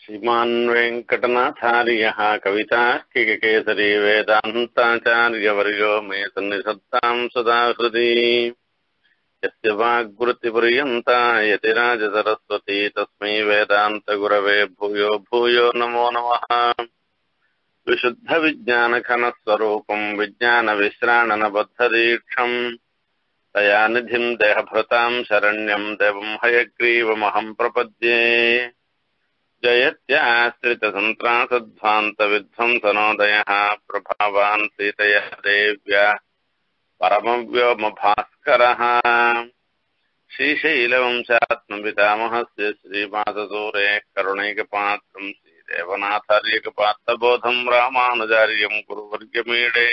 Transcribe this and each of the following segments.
श्रीमान् वेङ्कटनाथार्यः कवितार्किककेसरी वेदान्ताचार्यवर्यो मे सन्निधत्तां सदा हृदि यस्य वाग्वृत्तिपर्यन्ता यतिराजसरस्वती तस्मै वेदान्तगुरवे भूयो भूयो नमो नमः। विशुद्धविज्ञानघनस्वरूपम् विज्ञानविश्राणनबद्धदीक्षम् दयानिधिम् देहभृताम् शरण्यम् देवम् हयग्रीवमहम् प्रपद्ये। जयत्याश्रितसन्त्रासध्वान्तविध्वंसनोदयः प्रभावान् सीतया देव्या परमव्योमभास्करः। श्रीशैलवंशात्मपितामहस्य श्रीमातसूरेः करुणैकपात्रम् श्रीदेवनाथार्यकपात्रबोधम् रामानुजार्यम् गुरुवर्यमीडे।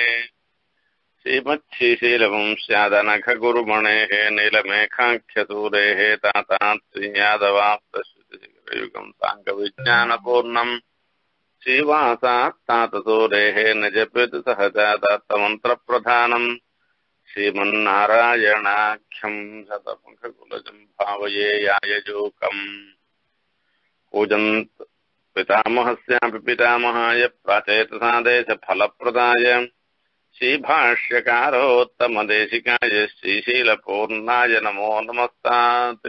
श्रीमच्छ्रीशैलवंश्यादनघगुरुमणेः नीलमेघाख्यसूरेः तातात् श्रीयादवाप्तश्रुतियुगम् साङ्गविज्ञानपूर्णम् श्रीवासात् तातसूरेः निजपितुसहजातमन्त्रप्रधानम् श्रीमन्नारायणाख्यम् शतमुखकुलजम् भावये यायजूकम्। पूजन्त पितामहस्यापि पितामहाय प्राचेतसादेशफलप्रदाय श्रीभाष्यकारोत्तमदेशिकाय श्रीशीलपूर्णाय नमो नमस्तात्।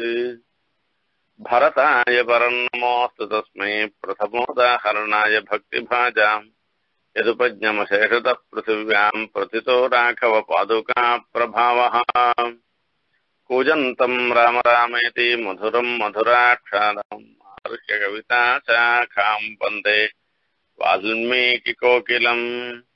भरताय परन्नमोऽस्तु तस्मै प्रथमोदाहरणाय भक्तिभाजाम् यदुपज्ञमशेषतः पृथिव्याम् प्रथितो राघव पादुका प्रभावः। कूजन्तम् राम रामेति मधुरम् मधुराक्षरम् आरुह्य कविता शाखाम् वन्दे वाल्मीकिकोकिलम्।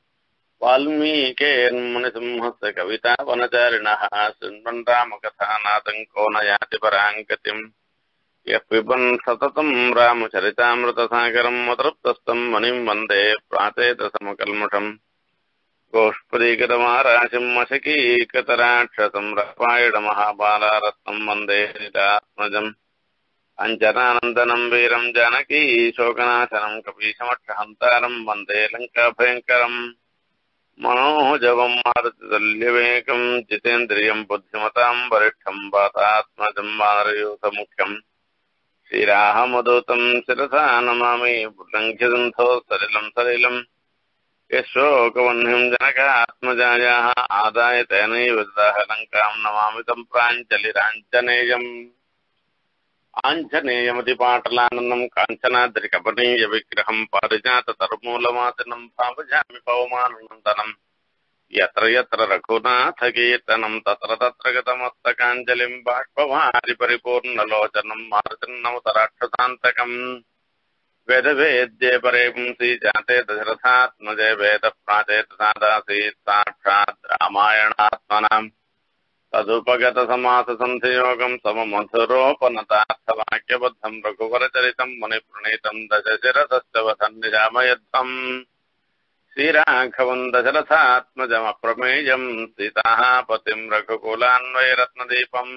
वाल्मीकेर्मुनिसिंहस्य कवितावनचारिणः शृण्वन् रामकथानादम् को न याति पराम् गतिम्। यः पिबन् सततम् रामचरितामृतसागरम् अतृप्तस्तम् मुनिम् वन्दे प्राचेतसमकल्मषम्। गोष्पदीकृतमाराशिम् अशकीकृतराक्षसम् रामायणमहाबालारत्नम् वन्दे सीतात्मजम्। अञ्जनानन्दनम् वीरम् जानकी शोकनाशनम् कपीशमक्षहन्तारम् वन्दे लङ्काभयङ्करम्। मनोजवम् मारुतितुल्यवेगम् जितेन्द्रियम् बुद्धिमताम् वरिष्ठम् वातात्मजम् वानरयूथमुख्यम् श्रीरामदूतम् शिरसा नमामि उल्लङ्घ्य सिन्धोः सलिलम् सलिलम्। यशोकवह्निम् जनकात्मजायाः आदाय तेनैव ददाह लङ्काम् नमामि तम् प्राञ्जलिराञ्जनेयम्। आञ्जनेयमतिपाटलाननम् काञ्चनाद्रिकपनीयविग्रहम् पारिजाततरुमूलमासनम् भावयामि पवमाननन्दनम्। यत्र यत्र रघुनाथकीर्तनम् तत्र तत्र गतमस्तकाञ्जलिम् बाष्पवारि परिपूर्णलोचनम् मारुतिर्नमत राक्षसान्तकम्। वेदवेद्ये परे पुंसि जाते दशरथात्मजे वेदप्राचेतसादासीत् साक्षात् रामायणात्मनाम्। तदुपगतसमाससन्धियोगम् सममधुरोपनतार्थवाक्यबद्धम् रघुवरचरितम् मुनिप्रणीतम् दशशिरसश्च वधम् निजामयध्वम्। श्रीराघवम् दशरथात्मजमप्रमेयम् सीताः पतिम् रघुकुलान्वयरत्नदीपम्।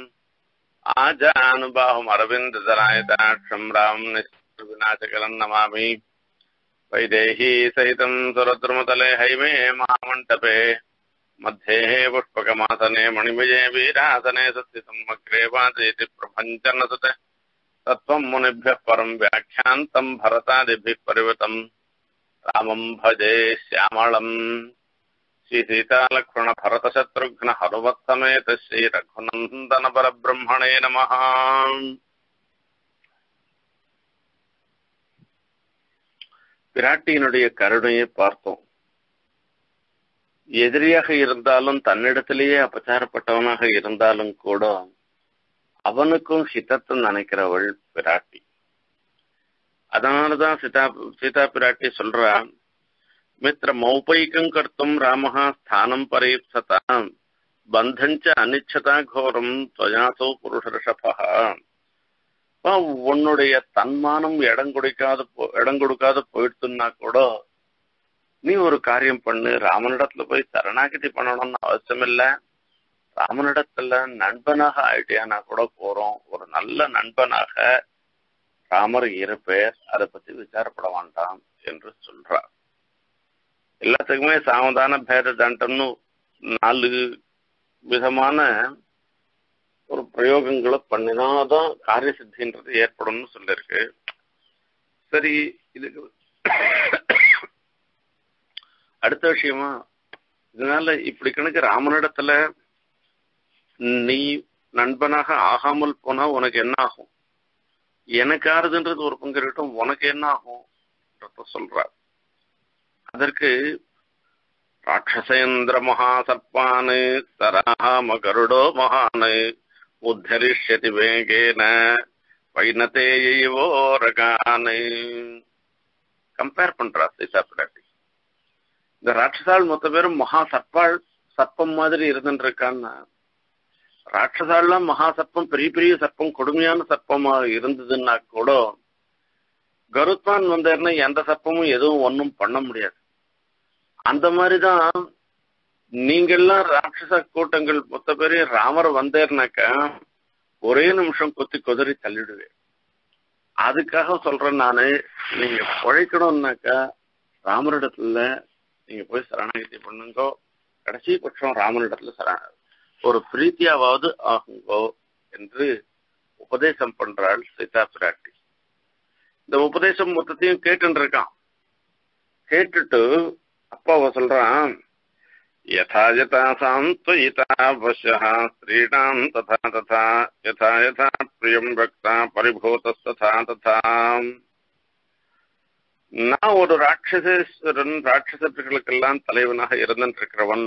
आजानुबाहुमरविन्ददलायताक्षम् रामम् निःशत्रुविनाशकरम् नमामि। वैदेही सहितम् सुरद्रुमतले हैमे महामण्डपे मध्ये पुष्पकमासने मणिमये वीरासने सत्सितम् अग्रे वाचयति प्रभञ्जनसुते तत्त्वम् मुनिभ्यः परम् व्याख्यान्तम् भरतादिभिः परिवृतम् रामम् भजे श्यामळम्। श्रीसीतालक्ष्मणभरतशत्रुघ्न हनुमत्समेत श्रीरघुनन्दन परब्रह्मणे नमः। பிராட்டியினுடைய கருணையை பார்த்தோம். எதிரியாக இருந்தாலும் தன்னிடத்திலேயே அபச்சாரப்பட்டவனாக இருந்தாலும் கூட அவனுக்கும் ஹிதத்தை நினைக்கிறவள் பிராட்டி. அதனாலதான் சீதா பிராட்டி சொல்றா, மித்திர மௌபைக்கம் கர்த்தும் ராமஹா ஸ்தானம் பரீப்சதாம் பந்தஞ்ச அனிச்சதா கோரம் துவயாசோ புருஷர்ஷபா. உன்னுடைய தன்மானம் இடம் கொடுக்காத போயிடுத்துன்னா கூட நீ ஒரு காரியம் பண்ணு, ராமனிடத்துல போய் சரணாகதி பண்ணணும்னு அவசியம் இல்ல. ராமனிடத்துல நண்பனாக ஆயிட்டியானா கூட போறோம். ஒரு நல்ல நண்பனாக ராமர் இருப்பேர், அதை பத்தி விசாரப்பட வேண்டாம் என்று சொல்றார். எல்லாத்துக்குமே சாவதான பேர தண்டம்னு 4 விதமான ஒரு பிரயோகங்களை பண்ணினாதான் காரிய சித்தின்றது ஏற்படும்னு சொல்லிருக்கு. சரி, இதுக்கு அடுத்த விஷயமா, இதனால இப்படி கணக்கு ராமனிடத்துல நீ நண்பனாக ஆகாமல் போனா உனக்கு என்ன ஆகும், எனக்கு ஆறுதுன்றது ஒரு பங்கு இருக்கட்டும், உனக்கு என்ன ஆகும் சொல்றார். அதற்கு ராட்சசேந்திர மகாசர்பான் சராம கருடோ மகான் உத்தரிஷ்யதி வேகேன வைனதேயோரகான் கம்பேர் பண்றா சீதா பிராட்டி. இந்த ராட்சசால் மொத்த பேரும் மகா சர்ப்பம் மாதிரி இருந்துட்டு இருக்கான்னா, ராட்சசாலாம் மகா சர்ப்பம், பெரிய பெரிய சர்ப்பம், கொடுமையான சர்ப்பமா இருந்ததுன்னா கூட கருத்மான் வந்தாருன்னா எந்த சர்ப்பமும் எதுவும் ஒன்றும் பண்ண முடியாது. அந்த மாதிரிதான் நீங்கெல்லாம் ராட்சச கூட்டங்கள் மொத்த பேரையும் ராமர் வந்தேர்னாக்கா ஒரே நிமிஷம் கொத்தி கொதறி தள்ளிடுவேன். அதுக்காக சொல்றேன் நானு, நீங்க பிழைக்கணும்னாக்கா ராமரிடத்துல நீங்க போய் சரணாகதி பண்ணுங்கோ. கடைசி பட்சம் ராமனிடத்துல ஒரு பிரீத்தியாவது ஆகுங்கோ என்று உபதேசம் பண்றாள் சீதா பிராட்டி. இந்த உபதேசம் மொத்தத்தையும் கேட்டு இருக்கான். கேட்டுட்டு அப்பாவை சொல்றான், யதா யதா சாந்த்வயிதா வஷ்யः ஸ்ரீணாம் ததா ததா யதா யதா பிரியம் பக்தா பரிபூதஸ்ததா ததா. நான் ஒரு ராட்சசேஸ்வரன், ராட்சசர்களுக்கெல்லாம் தலைவனாக இருந்திருக்கிறவன்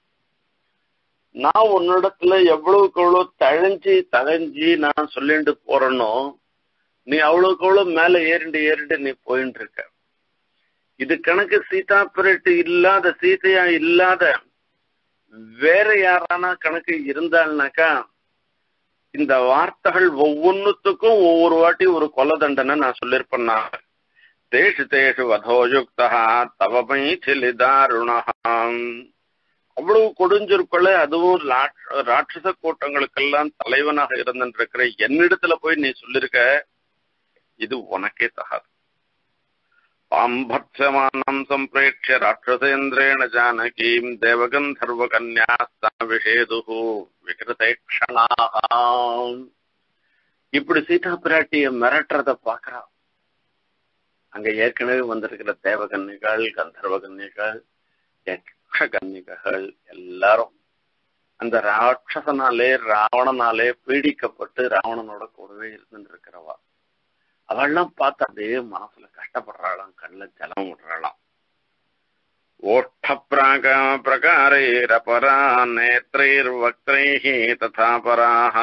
நான் உன்னிடத்துல எவ்வளவுக்கு எவ்வளவு தழைஞ்சி நான் சொல்லிட்டு போறேனோ, நீ அவ்வளவுக்கு எவ்வளவு மேல ஏறிண்டு நீ போயிட்டு இருக்க. இது கணக்கு சீதா பிராட்டி இல்லாத, சீதையா இல்லாத வேற யாரானா கணக்கு இருந்தாள்னாக்கா இந்த வார்த்தைகள் ஒவ்வொன்னுத்துக்கும் ஒவ்வொரு வாட்டி ஒரு கொலை தண்டனை நான் சொல்லிருப்பேன். தேஷு தேஷு வதோயுக்தா தவமை சிலிதாருணாம். அவ்வளவு கொடுஞ்சிருக்கொள்ள, அதுவும் ராட்சச கூட்டங்களுக்கெல்லாம் தலைவனாக இருந்திருக்கிற என்னிடத்துல போய் நீ சொல்லிருக்க, இது உனக்கே தகாது. பாம்பர்ச்சமானம் சம்பிரேட்சிய ராட்சசேந்திரேண ஜானகீம் தேவகந்தர்வ கன்யாஸ்தா விஷேதுஹு விகிருதேக்ஷணாம். இப்படி சீதா பிராட்டிய மிரட்டுறத பாக்குறா. அங்க ஏற்கனவே வந்திருக்கிற தேவகன்னிகள், கந்தர்வ கன்னிகள், யக்ஷ கன்னிகள் எல்லாரும் அந்த ராட்சசனாலே ராவணனாலே பீடிக்கப்பட்டு ராவணனோட கூடவே இருந்துருக்கிறவா. அவெல்லாம் பார்த்து அப்படியே மனசுல கஷ்டப்படுறாளாம், கண்ணுல ஜலம் விடுறாளாம். ஓட்ட பிரகாரேரபரா நேத்ரைர் வக்திரைஹி ததா பராஹ.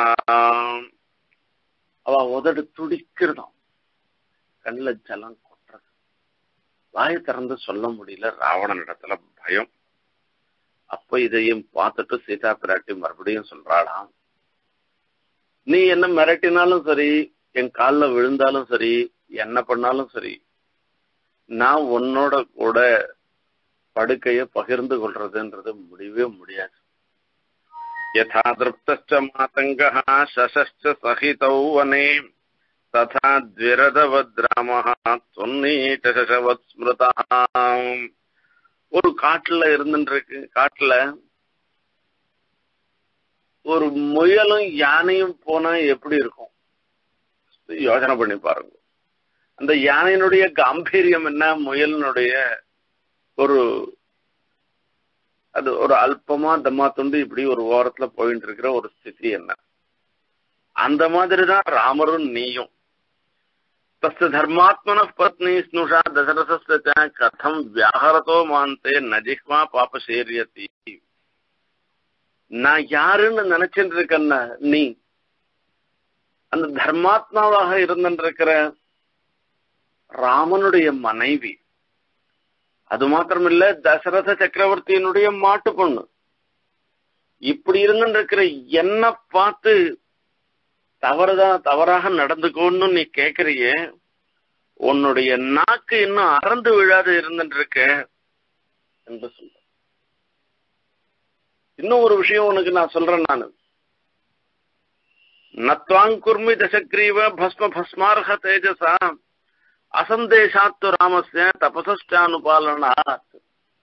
அவ உதடு துடிக்கிறதாம், கண்ணுல ஜலம் கொட்டுறது, வாயை திறந்து சொல்ல முடியல. ராவணனிடத்துல பயம். அப்ப இதையும் பார்த்துட்டு சீதா பிராட்டி மறுபடியும் சொல்றாளாம், நீ என்ன மிரட்டினாலும் சரி, என் காலில் விழுந்தாலும் சரி, என்ன பண்ணாலும் சரி, நான் உன்னோட கூட படுக்கைய பகிர்ந்து கொள்றதுன்றது முடியவே முடியாது. யதா திருப்தஸ்ச மாதங்கஹ சசஸ்ச சஹிதௌ வனே ததா த்விரதவத் ராமஹ துன்னீட சசவத் ஸ்மிருதா. ஒரு காட்டுல இருந்துருக்கு, காட்டுல ஒரு முயலும் யானையும் போனா எப்படி இருக்கும் யோசனை பண்ணி பாருங்க. அந்த யானையினுடைய காம்பீரியம் என்ன, முயலினுடைய அது ஒரு அல்பமா தம்மா துண்டு இப்படி ஒரு ஓரத்துல போயிட்டு இருக்கிற ஒரு ஸ்திதி என்ன. அந்த மாதிரிதான் ராமரும் நீயும். தஸ்ய தர்மாத்மன பத்னி ஸ்னுஷா தசரசஸ்ய கதம் வியாஹரதோ மாந்தே நஜிஹ்வா பாபசேரியதி. நான் யாருன்னு நினைச்சிட்டு இருக்கேன்னா, நீ அந்த தர்மாத்மாவாக இருந்திருக்கிற ராமனுடைய மனைவி, அது மாத்திரமில்ல தசரத சக்கரவர்த்தியினுடைய மாட்டு பொண்ணு. இப்படி இருந்திருக்கிற என்ன பார்த்து தவறாக நடந்துக்கோன்னு நீ கேக்குறியே, உன்னுடைய நாக்கு இன்னும் அறந்து விழாது இருந்துருக்க என்று சொல்ற. இன்னும் ஒரு விஷயம் உனக்கு நான் சொல்றேன். நானு நத்வாங்குர்மி தசக்ரீவ பஸ்ம பஸ்மார்ஹ தேஜசா அசந்தேஷாத்து ராமஸ்ய தபசானுபாலனாத்.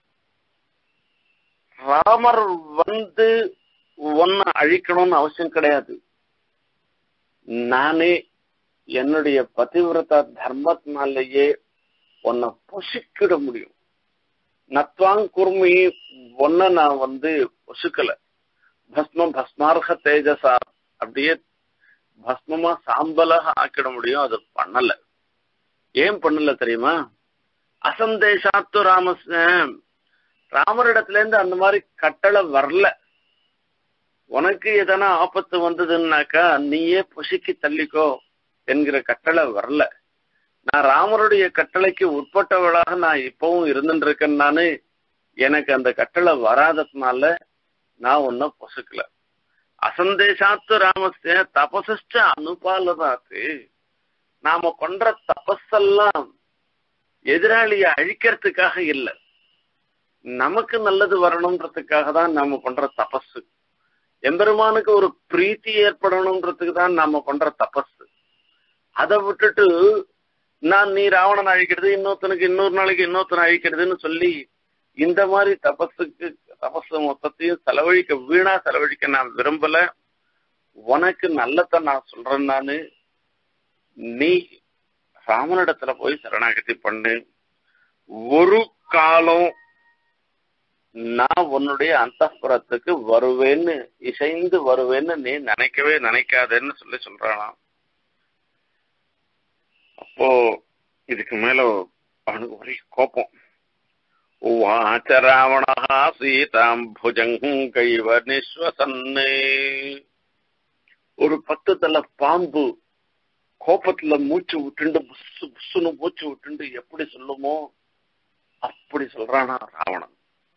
ராமர் வந்து ஒன்ன அழிக்கணும்னு அவசியம் கிடையாது. நானே என்னுடைய பதிவிரதா தர்மத்தினாலேயே உன்னை பொசுக்கிட முடியும். நத்வாங் குர்மி ஒன்ன நான் பொசுக்கல. பஸ்மார்ஹ தேஜசா அப்படியே பஸ்மமா சாம்பலாக ஆக்கிட முடியும். அது பண்ணல. ஏன் பண்ணல தெரியுமா? அசந்தேஷாத்து ராமரிடத்துல இருந்து அந்த மாதிரி கட்டளை வரல. உனக்கு எதனா ஆபத்து வந்ததுன்னாக்கா நீயே பொசுக்கி தள்ளிக்கோ என்கிற கட்டளை வரல. நான் ராமருடைய கட்டளைக்கு உட்பட்டவளாக நான் இப்பவும் இருந்துட்டு இருக்கேன். நானு எனக்கு அந்த கட்டளை வராததுனால நான் ஒன்னும் பொசுக்கல. அசந்தேஷாத்து ராமஸ்ய தபச அனுபாலதாத்து. நாம பண்ற தபஸெல்லாம் எதிராளிய அழிக்கிறதுக்காக இல்லை, நமக்கு நல்லது வரணும்ன்றதுக்காக தான் நாம பண்ற தபஸ். எம்பெருமானுக்கு ஒரு பிரீத்தி ஏற்படணும்ன்றதுக்கு தான் நாம பண்ற தபஸ். அதை விட்டுட்டு நீ ராவணன் அழிக்கிறது, இன்னொருத்தனுக்கு இன்னொரு நாளைக்கு இன்னொருத்தனை அழிக்கிறதுன்னு சொல்லி இந்த மாதிரி தபஸ் மொத்தத்தையும் வீணா செலவழிக்க நான் விரும்பல. உனக்கு நல்லத நான் சொல்றேன். நானு நீ ராமனிடத்துல போய் சரணாகதி பண்ணு. ஒரு காலம் நான் உன்னுடைய அந்தப்புறத்துக்கு வருவேன்னு இசைந்து வருவேன்னு நீ நினைக்கவே நினைக்காதேன்னு சொல்றானா. அப்போ இதுக்கு மேல அவனுக்கு ஒரே கோபம். உவாச்ச ராவணஹா சீதாம் புஜங்கைவ நிஸ்வசன்னே. ஒரு 10 தலை பாம்பு கோபத்துல மூச்சு விட்டுண்டு புசு புசுன்னு மூச்சு விட்டுண்டு எப்படி சொல்லுமோ அப்படி சொல்றானா ராவணன்.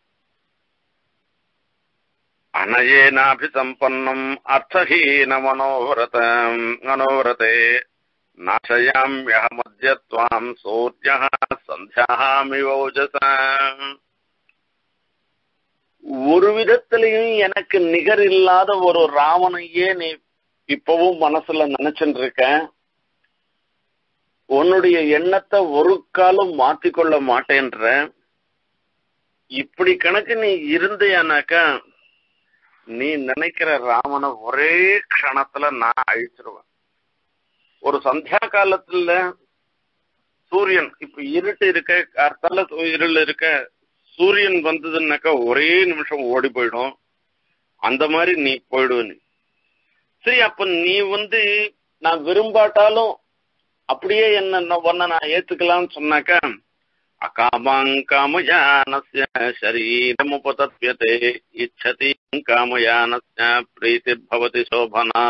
அனயேனாபிசம்பன்னம் அர்த்தஹீன மனோரதே நாசயாம்யஹமத்யத்வாம் சூர்யஹ சந்தியாமிவோஜஸ. ஒரு விதத்திலையும் எனக்கு நிகர் இல்லாத ஒரு ராவணையே நீ இப்பவும் மனசுல நினைச்சுட்டு இருக்க. உன்னுடைய எண்ணத்தை ஒரு காலம் மாத்திக்கொள்ள மாட்டேன்ற. இப்படி கணக்கு நீ இருந்தேனாக்கா நீ நினைக்கிற ராமனை ஒரே க்ஷணத்துல நான் அழிச்சிருவேன். ஒரு சந்தியா காலத்துல சூரியன் இப்ப இருட்டு இருக்க, கார்த்தால இருள் இருக்க, சூரியன் வந்ததுன்னாக்கா ஒரே நிமிஷம் ஓடி போயிடும். அந்த மாதிரி நீ போயிடுவ. நீ சரி, அப்ப நீ நான் விரும்பாட்டாலும் அப்படியே ஒன்ன நான் ஏத்துக்கலாம்னு சொன்னாக்கா அகாமாங்காமயானஸ்ய சரீரமுபதத்யதே இச்சதி காமயானஸ்ய பிரீதிர்பவதி சோபனா.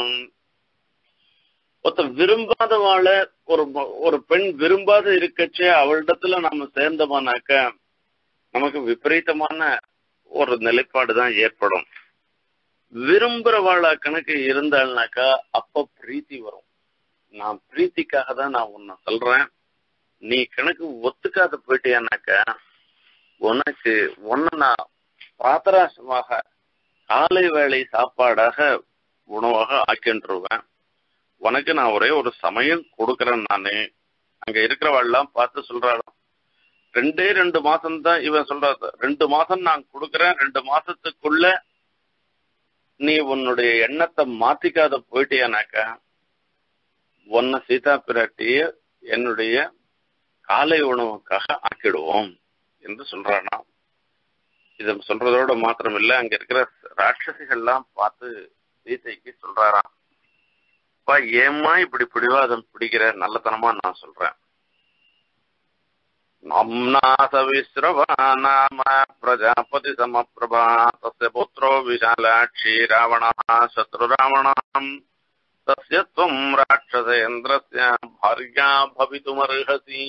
ஒருத்த விரும்பாதவாள ஒரு பெண் விரும்பாத இருக்கச்சே அவளிடத்துல நம்ம சேர்ந்தோமானாக்க நமக்கு விபரீதமான ஒரு நிலைப்பாடுதான் ஏற்படும். விரும்புறவாள கணக்கு இருந்தாள்னாக்கா அப்ப பிரீத்தி வரும். நான் பிரீத்திக்காக தான் நான் உன்னை சொல்றேன். நீ கணக்கு ஒத்துக்காத போயிட்டியானாக்கா உனக்கு நான் பாத்திராசமாக காலை வேளை சாப்பாடாக உணவாக ஆக்கின்றுவேன். உனக்கு நான் ஒரே ஒரு சமயம் கொடுக்கறேன். நானு அங்க இருக்கிறவாள்லாம் பார்த்து சொல்றாளாம், 2 மாசம் தான் இவன் சொல்றாரு. 2 மாசம் நான் கொடுக்கறேன். 2 மாசத்துக்குள்ள நீ உன்னுடைய எண்ணத்தை மாத்திக்காத போயிட்டியானாக்கா உன்னை சீதா பிராட்டிய என்னுடைய காலை உணவுக்காக ஆக்கிடுவோம் என்று சொல்றானா. இத சொல்றதோட மாத்திரம் இல்ல, அங்க இருக்கிற ராட்சசிகள்லாம் பார்த்து சீதைக்கு சொல்றாராம், ஏமா இப்படி பிடிவாதம் பிடிக்கிற, நல்லதனமா நான் சொல்றேன். பிரஜாபதி சமப்பிரபா தஸ்ய புத்ரோ விஷாலாட்சி ராவணா சத்ரு ராவணாம் தஸ்ய த்வம் ராட்சசேந்திரஸ்ய பார்யா பவிதுமர்ஹசி.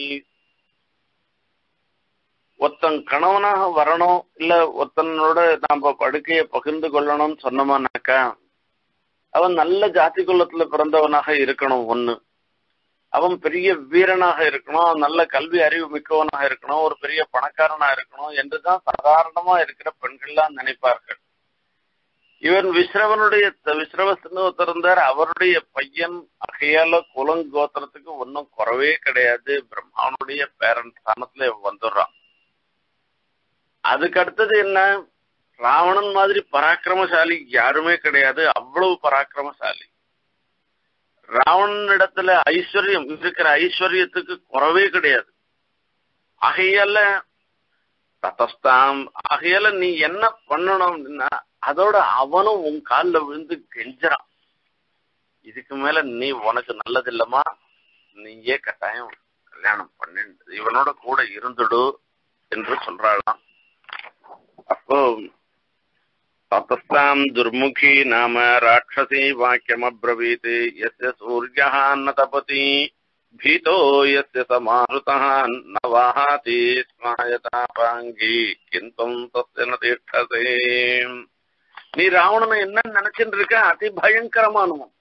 ஒருத்தன் கணவனாக வரணும், இல்ல ஒருத்தனோட நாம படுக்கையை பகிர்ந்து கொள்ளணும்னு சொன்னோமானாக்கா அவன் நல்ல ஜாதி குலத்துல பிறந்தவனாக இருக்கணும். ஒண்ணு, அவன் பெரிய வீரனாக இருக்கணும், நல்ல கல்வி அறிவு மிக்கவனாக இருக்கணும், ஒரு பெரிய பணக்காரனா இருக்கணும் என்றுதான் சாதாரணமா இருக்கிற பெண்கள்லாம் நினைப்பார்கள். இவன் விஸ்ரவஸ்ன்னு ஒருத்தர் இருந்தார். அவருடைய பையன் அகையால குலங்கோத்திரத்துக்கு ஒன்னும் குறவே கிடையாது. பிரம்மாவனுடைய பேரன் ஸ்தானத்துல வந்துடுறான். அதுக்கு அடுத்தது என்ன, ராவணன் மாதிரி பராக்கிரமசாலி யாருமே கிடையாது. அவ்வளவு பராக்கிரமசாலி ராவணனிடத்துல ஐஸ்வர்யம் இருக்கிற ஐஸ்வர்யத்துக்கு குறவே கிடையாது. ஆகையால ததஸ்தாம், ஆகையால நீ என்ன பண்ணணும்னா அதோட அவனும் உன் காலில் விழுந்து கெஞ்சுறான். இதுக்கு மேல நீ உனக்கு நல்லது இல்லமா, நீயே கட்டாயம் கல்யாணம் பண்ணு, இவனோட கூட இருந்துடு என்று சொல்றாளாம். அப்போ ததஸ்தாம் துர்முகி நாம ராட்சசி வாக்கியம் அப்ரவீத் யஸ்ய சூர்யः ந தபதி பீதோ யஸ்ய சமாருதः ந வாஹாதி ஸ்மாயதாபாங்கி கிந்தும் தஸ்ய ந திஷ்டதே. நீ ராவணனை என்ன நினைச்சுட்டு இருக்க? அதி பயங்கரமானவன்.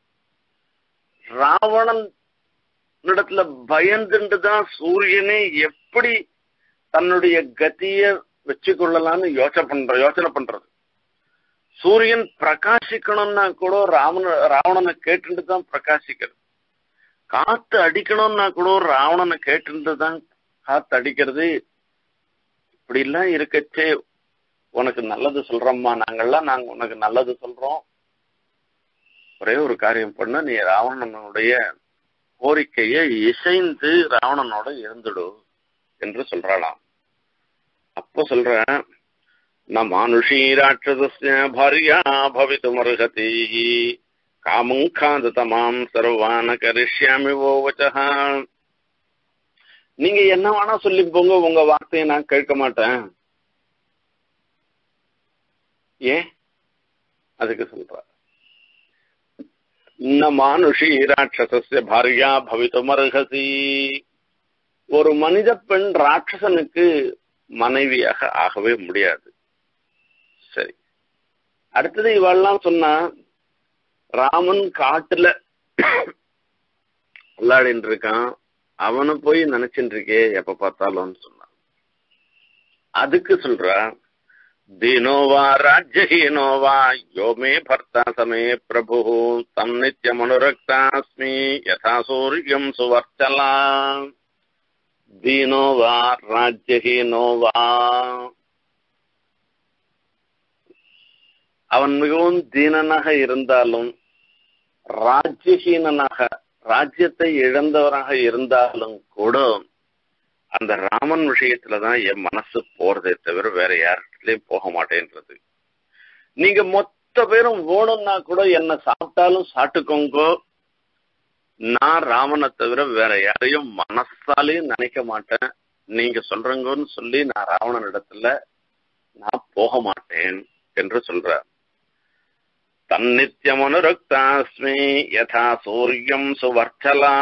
ராவணன் இடத்துல பயந்துட்டுதான் சூரியனே எப்படி தன்னுடைய கத்திய வச்சு கொள்ளலாம்னு யோசனை பண்றது. சூரியன் பிரகாசிக்கணும்னா கூட ராவணனை கேட்டுட்டு தான் பிரகாசிக்கிறது. காத்து அடிக்கணும்னா கூட ராவணனை கேட்டுட்டு தான் காத்து அடிக்கிறது. இப்படி எல்லாம் இருக்கச்சே உனக்கு நல்லது சொல்றோம்மா, நாங்க உனக்கு நல்லது சொல்றோம், ஒரே ஒரு காரியம் பண்ண, நீ ராவணனுடைய கோரிக்கையை இசைந்து ராவணனோட இருந்துடு என்று சொல்றாளாம். அப்ப சொல்ற, ந மானுஷீ ராட்சசஸ்ய பாரியா பவிதுமர்ஹதி காமம் காந்ததமாம் சர்வான கரிஷ்யாமி வோவசஹ. நீங்க என்ன வேணா சொல்லி போங்க, உங்க வார்த்தையை நான் கேட்க மாட்டேன். ஏன் அதுக்கு சொல்ற, ந மானுஷீ ராட்சசஸ்ய பாரியா பவிதுமர்ஹசி. ஒரு மனித பெண் ராட்சசனுக்கு மனைவியாக ஆகவே முடியாது. சரி, அடுத்தது இவெல்லாம் சொன்னா, ராமன் காட்டுல விளையாடின்னு இருக்கான், அவனு போய் நினைச்சுட்டு இருக்கே எப்ப பார்த்தாலும் சொன்னான். அதுக்கு சொல்ற, தீனோவா ராஜ்யஹீனோவா யோமே பர்த்தா சமே பிரபு தம் நித்யம் அனுரக்தாஸ்மி யதா சூர்யம் சுவர்ச்சலா. தீனோவா ராஜ்யஹீனோவா, அவன் மிகவும் தீனனாக இருந்தாலும், ராஜ்யஹீனனாக ராஜ்யத்தை இழந்தவராக இருந்தாலும் கூட அந்த ராமன் விஷயத்துலதான் என் மனசு போறதே தவிர வேற யார்கிட்டயும் போக மாட்டேன்றது. நீங்க மொத்த பேரும் ஓணும்னா கூட என்ன சாப்பிட்டாலும் சாப்பிட்டுக்கோங்கோ, நான் ராமனை தவிர வேற யாரையும் மனசாலையும் நினைக்க மாட்டேன், நீங்க சொல்றங்கன்னு சொல்லி நான் ராவணன் இடத்துல நான் போக மாட்டேன் என்று சொல்ற. தன்னித்யம் அனுரக்தாஸ்மி யதா சூர்யம் சுவர்ச்சலா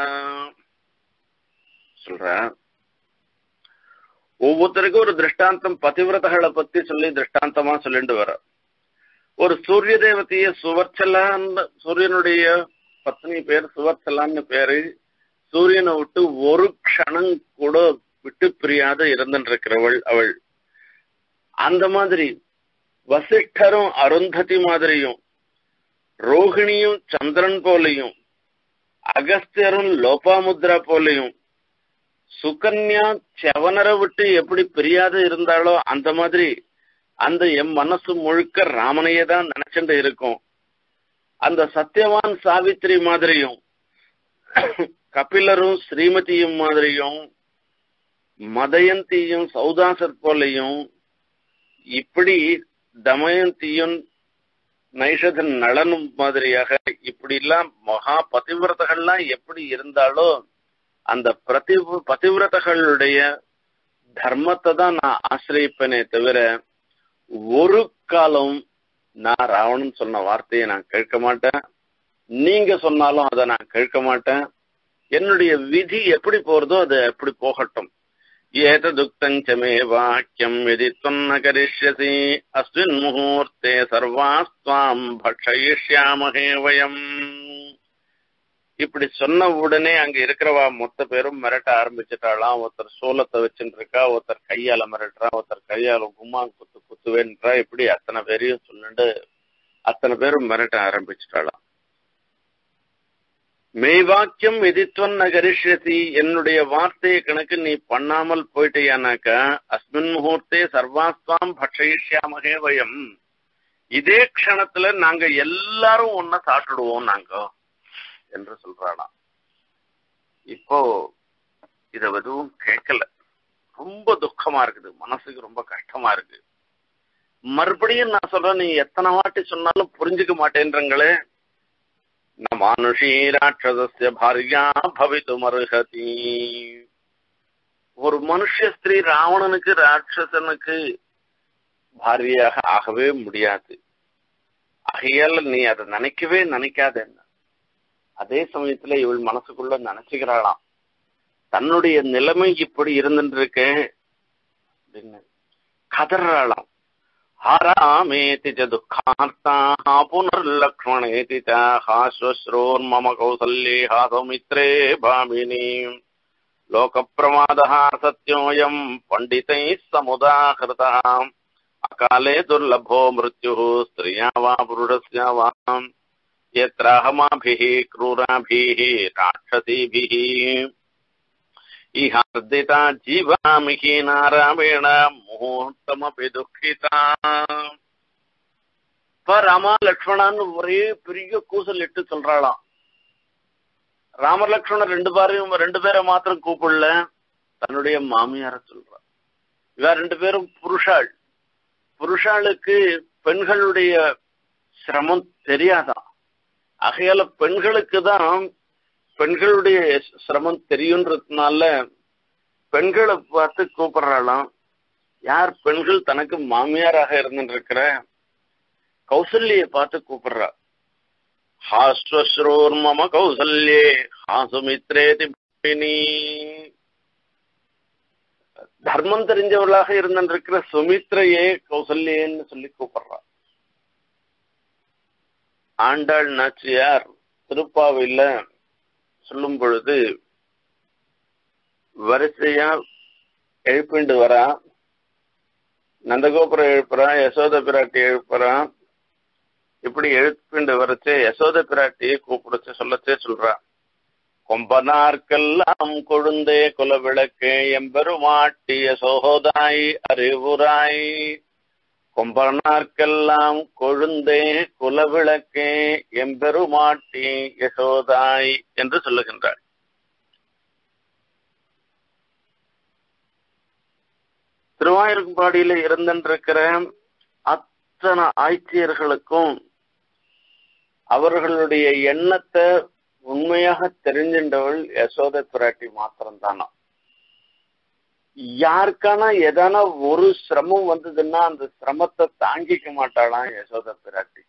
சொல்ற. ஒவ்வொருத்தருக்கும் ஒரு திருஷ்டாந்தம் பதிவிரதகளை பத்தி சொல்லி திருஷ்டாந்தமா சொல்லிட்டு வர. ஒரு சூரிய தேவதைய சுவர்ச்சலான்னு, சூரியனுடைய பத்னி பேர் சுவர்ச்சலான்னு பேரு, சூரியனை விட்டு ஒரு க்ஷணம் கூட விட்டு பிரியாத இருந்துட்டு இருக்கிறவள் அவள். அந்த மாதிரி வசிஷ்டரும் அருந்ததி மாதிரியும், ரோஹிணியும் சந்திரன் போலையும், அகஸ்தியரும் லோபாமுத்ரா போலையும், சுகன்யா செவனரை விட்டு எப்படி பிரியாத இருந்தாலோ அந்த மாதிரி அந்த என் மனசு முழுக்க ராமனையே தான் நினைச்சுட்டு இருக்கும். அந்த சத்யவான் சாவித்திரி மாதிரியும், கபிலரும் ஸ்ரீமதியும் மாதிரியும், மதயந்தியும் சௌதாசர் போலையும், இப்படி தமயந்தியும் நைஷதன் நலனும் மாதிரியாக இப்படி எல்லாம் மகா பதிவிரதகள்லாம் எப்படி இருந்தாலோ அந்த பதிவிரதகளுடைய தர்மத்தை தான் நான் ஆசிரியப்பேனே தவிர ஒரு காலம் நான் ராவணன் சொன்ன வார்த்தையை நான் கேட்க மாட்டேன். நீங்க சொன்னாலும் அதை நான் கேட்க மாட்டேன். என்னுடைய விதி எப்படி போறதோ அது எப்படி போகட்டும். ஏததுக்தஞ்சமே வாக்கியம் யதி த்வன்ன கரிஷ்யசி அஸ்மின் முகூர்த்தே சர்வாஸ்த்வாம் பக்ஷயிஷ்யாமஹே வயம். இப்படி சொன்ன உடனே அங்க இருக்கிறவா மொத்த பேரும் மிரட்ட ஆரம்பிச்சுட்டாலாம். ஒருத்தர் சோளத்தை வச்சுட்டு இருக்கா, ஒருத்தர் கையால மிரட்டுறா, ஒருத்தர் கையால கும்மா குத்துவேன்றா, இப்படி அத்தனை பேரையும் சொல்லிட்டு அத்தனை பேரும் மிரட்ட ஆரம்பிச்சுட்டாலாம். மெய்வாக்கியம் எதித்வன் நகரிஷ்யசி, என்னுடைய வார்த்தையை கணக்கு நீ பண்ணாமல் போயிட்டியானாக்கா அஸ்மின் முகூர்த்தே சர்வாஸ்வாம் பக்ஷயிஷ்யாமஹே வயம், இதே க்ஷணத்துல நாங்க எல்லாரும் ஒன்ன சாப்பிடுவோம். நாங்க என்று சொல்றாளாம். இப்போ இத எதுவும் கேட்கல, ரொம்ப துக்கமா இருக்குது, மனசுக்கு ரொம்ப கஷ்டமா இருக்கு. மறுபடியும் நான் சொல்றேன், நீ எத்தனை வாட்டி சொன்னாலும் புரிஞ்சுக்க மாட்டேன்றங்களே. மானுஷீ ராட்சசஸ்ய பாரியா பவித்தும் அர்ஹதி. ஒரு மனுஷ ஸ்திரீ ராவணனுக்கு ராட்சசனுக்கு பாரியாக ஆகவே முடியாது. ஆகையால நீ அதை நினைக்கவே நினைக்காத. அதே சமயத்துல இவள் மனசுக்குள்ள நினைச்சுக்கிறாளாம், தன்னுடைய நிலைமை இப்படி இருந்துருக்கு அப்படின்னு கதறாளாம். ஹராமேதி ச துக்கார்த்தாஹ புனர்லக்ஷ்மணேதி ச ஹாஸ்வஸ்ரோர் மம கௌசல்யே ஹாசௌமித்ரே பாமினி லோகப்பிரமாதः சத்யோயம் பண்டிதைः சமுதாஹிருதः அகாலே துர்லபோ மிருத்யுः ஸ்திரியா வா புருஷஸ்ய வா யத்ராஹமாபிः க்ரூராபிः ராட்சசீபிः இஹார்திதா ஜீவாமிஹி நாராயண முகூர்த்தமபி துக்கிதா. இப்ப ராமா லக்ஷ்மணான்னு ஒரே பெரிய கூசல் இட்டு சொல்றாளாம். ராமலக்ஷ்மணன் ரெண்டு பேரை மாத்திரம் கூப்பிடல, தன்னுடைய மாமியார சொல்றா. இவ ரெண்டு பேரும் புருஷாளுக்கு பெண்களுடைய சிரமம் தெரியாதான். ஆகையால பெண்களுக்கு தான் பெண்களுடைய சிரமம் தெரியுன்றதுனால பெண்களை பார்த்து கூப்பிடுறாளாம். யார் பெண்கள்? தனக்கு மாமியாராக இருந்துருக்கிற கௌசல்யை பார்த்து கூப்பிடுறா. ஹாஸ்வஸ்ரோர் மம கௌசல்யே ஹாசுமித்ரேதி. தர்மம் தெரிஞ்சவர்களாக இருந்திருக்கிற சுமித்ரையே கௌசல்யன்னு சொல்லி கூப்பிடுறா. ஆண்டாள் நாச்சியார் திருப்பாவையில சொல்லும் பொழுது வரிசையா எழுப்பிண்டு வரா. நந்தகோபுரம் எழுப்புறா, யசோத பிராட்டி எழுப்புறா. இப்படி எழுப்பிண்டு வரச்சே யசோத பிராட்டியை கூப்பிடுச்சு சொல்லச்சே சொல்றா. கொம்பனார்க்கெல்லாம் கொழுந்தே குலவிளக்கே எம்பெருமாட்டிய சோதாய் அறிவுராய். கொம்பனார்க்கெல்லாம் கொழுந்தே குலவிளக்கே எம்பெருமாட்டி யசோதாய் என்று சொல்லுகின்றார். திருவாயூர்பாடியில இருந்திருக்கிற அத்தனை ஆட்சியர்களுக்கும் அவர்களுடைய எண்ணத்தை உண்மையாக தெரிஞ்சின்றவள் யசோத பிராட்டி மாத்திரம்தானா. யாருக்கான எதான ஒரு சிரமம் வந்ததுன்னா அந்த சிரமத்தை தாங்கிக்க மாட்டாளாம் யசோத பிராட்டி.